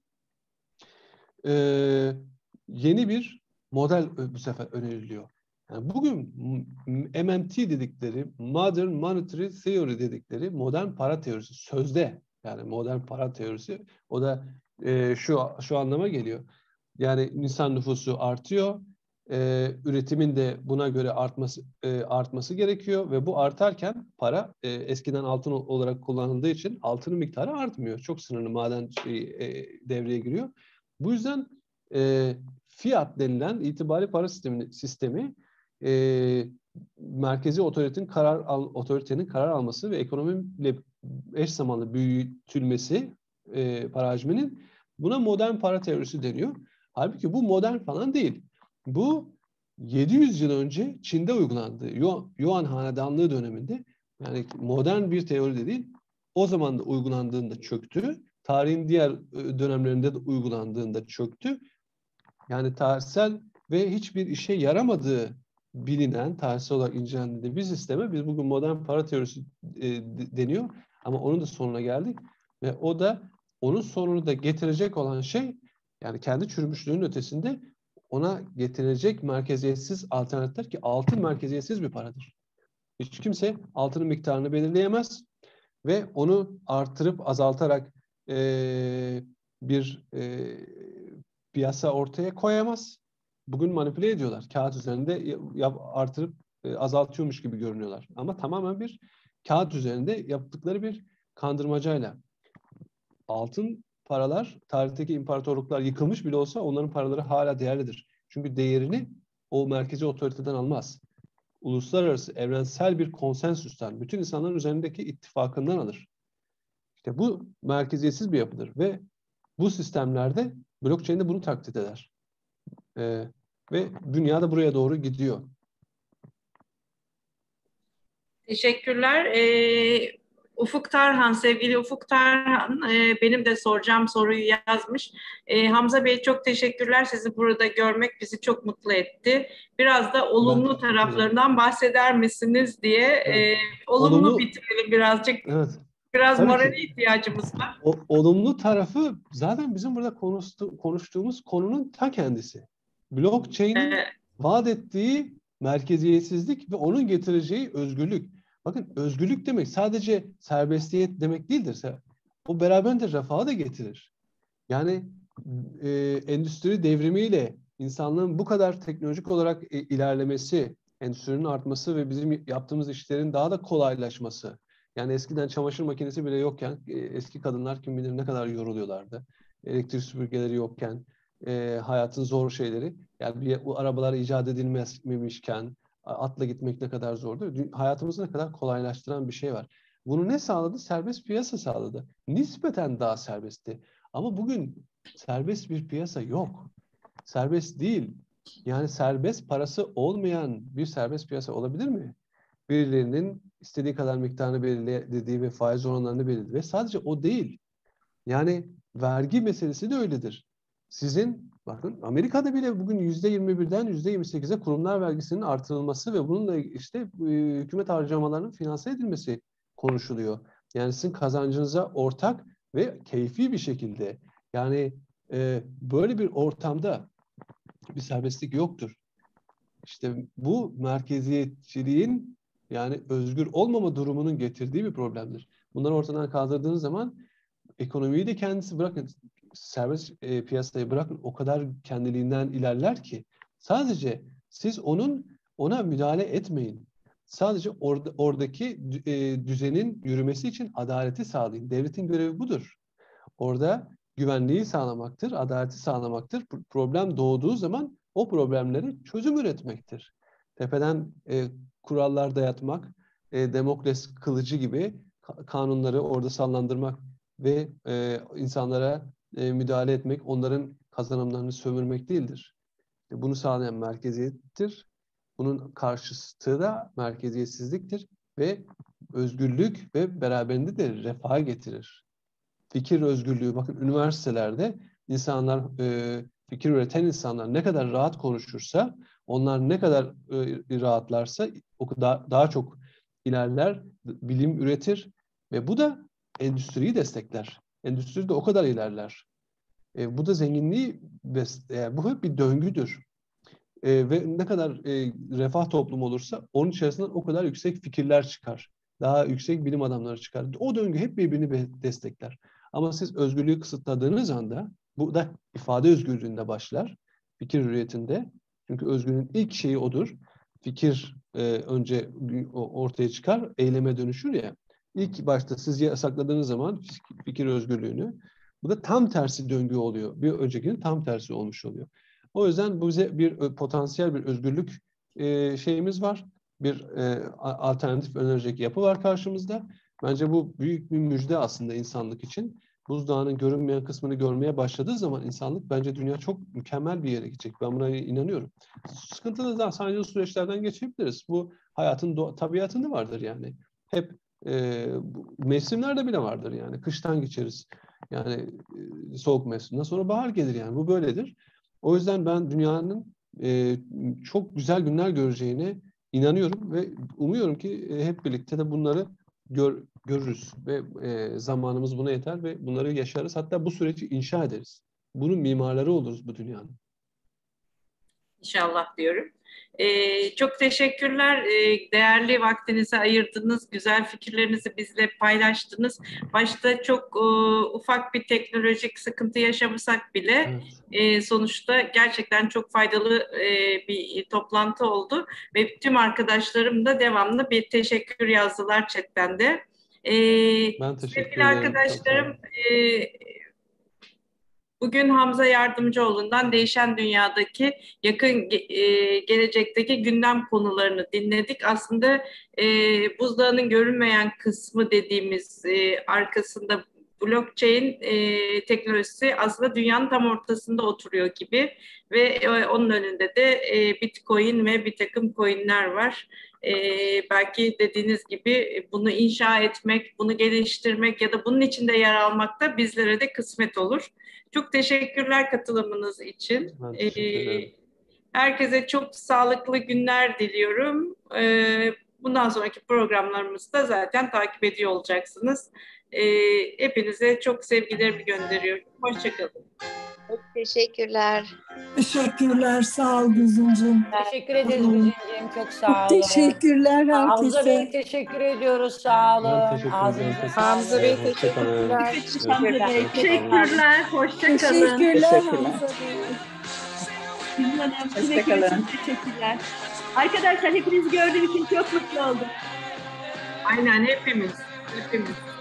e, yeni bir model bu sefer öneriliyor. Yani bugün M M T dedikleri, Modern Monetary Theory dedikleri modern para teorisi sözde, yani modern para teorisi, o da e, şu şu anlama geliyor. Yani insan nüfusu artıyor, e, üretimin de buna göre artması e, artması gerekiyor ve bu artarken para e, eskiden altın olarak kullanıldığı için altının miktarı artmıyor. Çok sınırlı maden şey, e, devreye giriyor. Bu yüzden e, fiat denilen itibari para sistemi, sistemi e, merkezi otoritenin karar al, otoritenin karar alması ve ekonomiyle eş zamanlı büyütülmesi e, para hacminin, buna modern para teorisi deniyor. Halbuki bu modern falan değil. Bu yedi yüz yıl önce Çin'de uygulandı. Yuan Hanedanlığı döneminde, yani modern bir teori de değil. O zaman da uygulandığında çöktü. Tarihin diğer dönemlerinde de uygulandığında çöktü. Yani tarihsel ve hiçbir işe yaramadığı bilinen, tarihsel olarak incelendiği bir sisteme biz bugün modern para teorisi e, deniyor. Ama onun da sonuna geldik. Ve o da, onun sonunu da getirecek olan şey, yani kendi çürümüşlüğünün ötesinde ona getirecek merkeziyetsiz alternatifler, ki altın merkeziyetsiz bir paradır. Hiç kimse altının miktarını belirleyemez ve onu artırıp azaltarak e, bir e, piyasa ortaya koyamaz. Bugün manipüle ediyorlar. Kağıt üzerinde yap, artırıp e, azaltıyormuş gibi görünüyorlar. Ama tamamen bir kağıt üzerinde yaptıkları bir kandırmacayla. Altın paralar, tarihteki imparatorluklar yıkılmış bile olsa onların paraları hala değerlidir. Çünkü değerini o merkezi otoriteden almaz. Uluslararası, evrensel bir konsensüsten, bütün insanların üzerindeki ittifakından alır. İşte bu merkeziyetsiz bir yapıdır ve bu sistemlerde blockchain de bunu taklit eder. Ee, ve dünya da buraya doğru gidiyor. Teşekkürler. Ee, Ufuk Tarhan, sevgili Ufuk Tarhan e, benim de soracağım soruyu yazmış. E, Hamza Bey, çok teşekkürler. Sizi burada görmek bizi çok mutlu etti. Biraz da olumlu taraflarından bahseder misiniz diye e, Evet. olumlu, olumlu bitirelim birazcık. Evet. Biraz Tabii morale ki. ihtiyacımız var. O, olumlu tarafı zaten bizim burada konuştu, konuştuğumuz konunun ta kendisi. Blockchain'in Ee, vaat ettiği merkeziyetsizlik ve onun getireceği özgürlük. Bakın, özgürlük demek sadece serbestiyet demek değildir. O beraberinde refahı da getirir. Yani e, endüstri devrimiyle insanlığın bu kadar teknolojik olarak e, ilerlemesi, endüstrinin artması ve bizim yaptığımız işlerin daha da kolaylaşması. Yani eskiden çamaşır makinesi bile yokken e, eski kadınlar kim bilir ne kadar yoruluyorlardı. Elektrik süpürgeleri yokken, e, hayatın zor şeyleri. Yani bir, bu arabalar icat edilmemişken atla gitmek ne kadar zordu. Hayatımızı ne kadar kolaylaştıran bir şey var. Bunu ne sağladı? Serbest piyasa sağladı. Nispeten daha serbestti. Ama bugün serbest bir piyasa yok. Serbest değil. Yani serbest parası olmayan bir serbest piyasa olabilir mi? Birilerinin istediği kadar miktarını belirlediği ve faiz oranlarını belirlediği ve sadece o değil. Yani vergi meselesi de öyledir. Sizin, bakın Amerika'da bile bugün yüzde yirmi birden yüzde yirmi sekize kurumlar vergisinin artırılması ve bununla işte hükümet harcamalarının finanse edilmesi konuşuluyor. Yani sizin kazancınıza ortak ve keyfi bir şekilde, yani e, böyle bir ortamda bir serbestlik yoktur. İşte bu merkeziyetçiliğin, yani özgür olmama durumunun getirdiği bir problemdir. Bunları ortadan kaldırdığınız zaman ekonomiyi de kendisi, bırakın serbest e, piyasayı bırakın, o kadar kendiliğinden ilerler ki sadece siz onun ona müdahale etmeyin. Sadece orada, oradaki e, düzenin yürümesi için adaleti sağlayın. Devletin görevi budur. Orada güvenliği sağlamaktır, adaleti sağlamaktır. Problem doğduğu zaman o problemleri çözüm üretmektir. Tepeden e, kurallar dayatmak, e, Demokles kılıcı gibi kanunları orada sallandırmak ve e, insanlara e, müdahale etmek, onların kazanımlarını sömürmek değildir. E, bunu sağlayan merkeziyettir. Bunun karşıtı da merkeziyetsizliktir ve özgürlük ve beraberinde de refah getirir. fikir özgürlüğü, bakın üniversitelerde insanlar, e, fikir üreten insanlar ne kadar rahat konuşursa, onlar ne kadar e, rahatlarsa o kadar daha çok ilerler, bilim üretir ve bu da endüstriyi destekler. Endüstri de o kadar ilerler. E, bu da zenginliği, e, bu hep bir döngüdür. E, ve ne kadar e, refah toplumu olursa onun içerisinden o kadar yüksek fikirler çıkar. Daha yüksek bilim adamları çıkar. O döngü hep birbirini destekler. Ama siz özgürlüğü kısıtladığınız anda, bu da ifade özgürlüğünde başlar, fikir hürriyetinde. Çünkü özgürlüğün ilk şeyi odur. Fikir e, önce ortaya çıkar, eyleme dönüşür ya. İlk başta siz yasakladığınız zaman fikir özgürlüğünü, bu da tam tersi döngü oluyor. Bir öncekinin tam tersi olmuş oluyor. O yüzden bize bir potansiyel bir özgürlük e, şeyimiz var. Bir e, alternatif önerecek yapı var karşımızda. Bence bu büyük bir müjde aslında insanlık için. Buzdağının görünmeyen kısmını görmeye başladığı zaman insanlık, bence dünya çok mükemmel bir yere gidecek. Ben buna inanıyorum. Sıkıntılı da sancılı süreçlerden geçebiliriz. Bu hayatın doğa, tabiatında vardır yani. Hep e, mevsimlerde bile vardır yani. Kıştan geçeriz. Yani e, soğuk mevsimden sonra bahar gelir yani. Bu böyledir. O yüzden ben dünyanın e, çok güzel günler göreceğine inanıyorum ve umuyorum ki e, hep birlikte de bunları gör, görürüz ve e, zamanımız buna yeter ve bunları yaşarız. Hatta bu süreci inşa ederiz. Bunun mimarları oluruz bu dünyanın. İnşallah diyorum. Ee, çok teşekkürler. Ee, değerli vaktinizi ayırdınız. Güzel fikirlerinizi bizle paylaştınız. Başta çok e, ufak bir teknolojik sıkıntı yaşamasak bile evet. e, sonuçta gerçekten çok faydalı e, bir toplantı oldu. Ve tüm arkadaşlarım da devamlı bir teşekkür yazdılar chatten de. Ee, ben teşekkür sevgili ederim. Arkadaşlarım, bugün Hamza Yardımcıoğlu'ndan Değişen Dünya'daki yakın e, gelecekteki gündem konularını dinledik. Aslında e, buzdağının görünmeyen kısmı dediğimiz e, arkasında blockchain e, teknolojisi aslında dünyanın tam ortasında oturuyor gibi ve e, onun önünde de e, Bitcoin ve bir takım coinler var. E, belki dediğiniz gibi bunu inşa etmek, bunu geliştirmek ya da bunun içinde yer almak da bizlere de kısmet olur. Çok teşekkürler katılımınız için. Ben teşekkür ederim. Herkese çok sağlıklı günler diliyorum. Bundan sonraki programlarımızı da zaten takip ediyor olacaksınız. Hepinize çok sevgilerimi gönderiyorum. Hoşçakalın. Çok teşekkürler. Teşekkürler. Sağ ol Güzincim. Teşekkür ederiz Güzincim. Çok sağ olun. Çok teşekkürler herkese. Hamza Bey teşekkür ediyoruz. Sağ olun. Ben teşekkür ederim. Hamza Bey teşekkürler. Teşekkürler. Teşekkürler. Hoşçakalın. Teşekkürler Hamza Bey. Hoşçakalın. Teşekkürler. Arkadaşlar hepinizi gördüğüm için çok mutlu oldum. Aynen hepimiz. Hepimiz.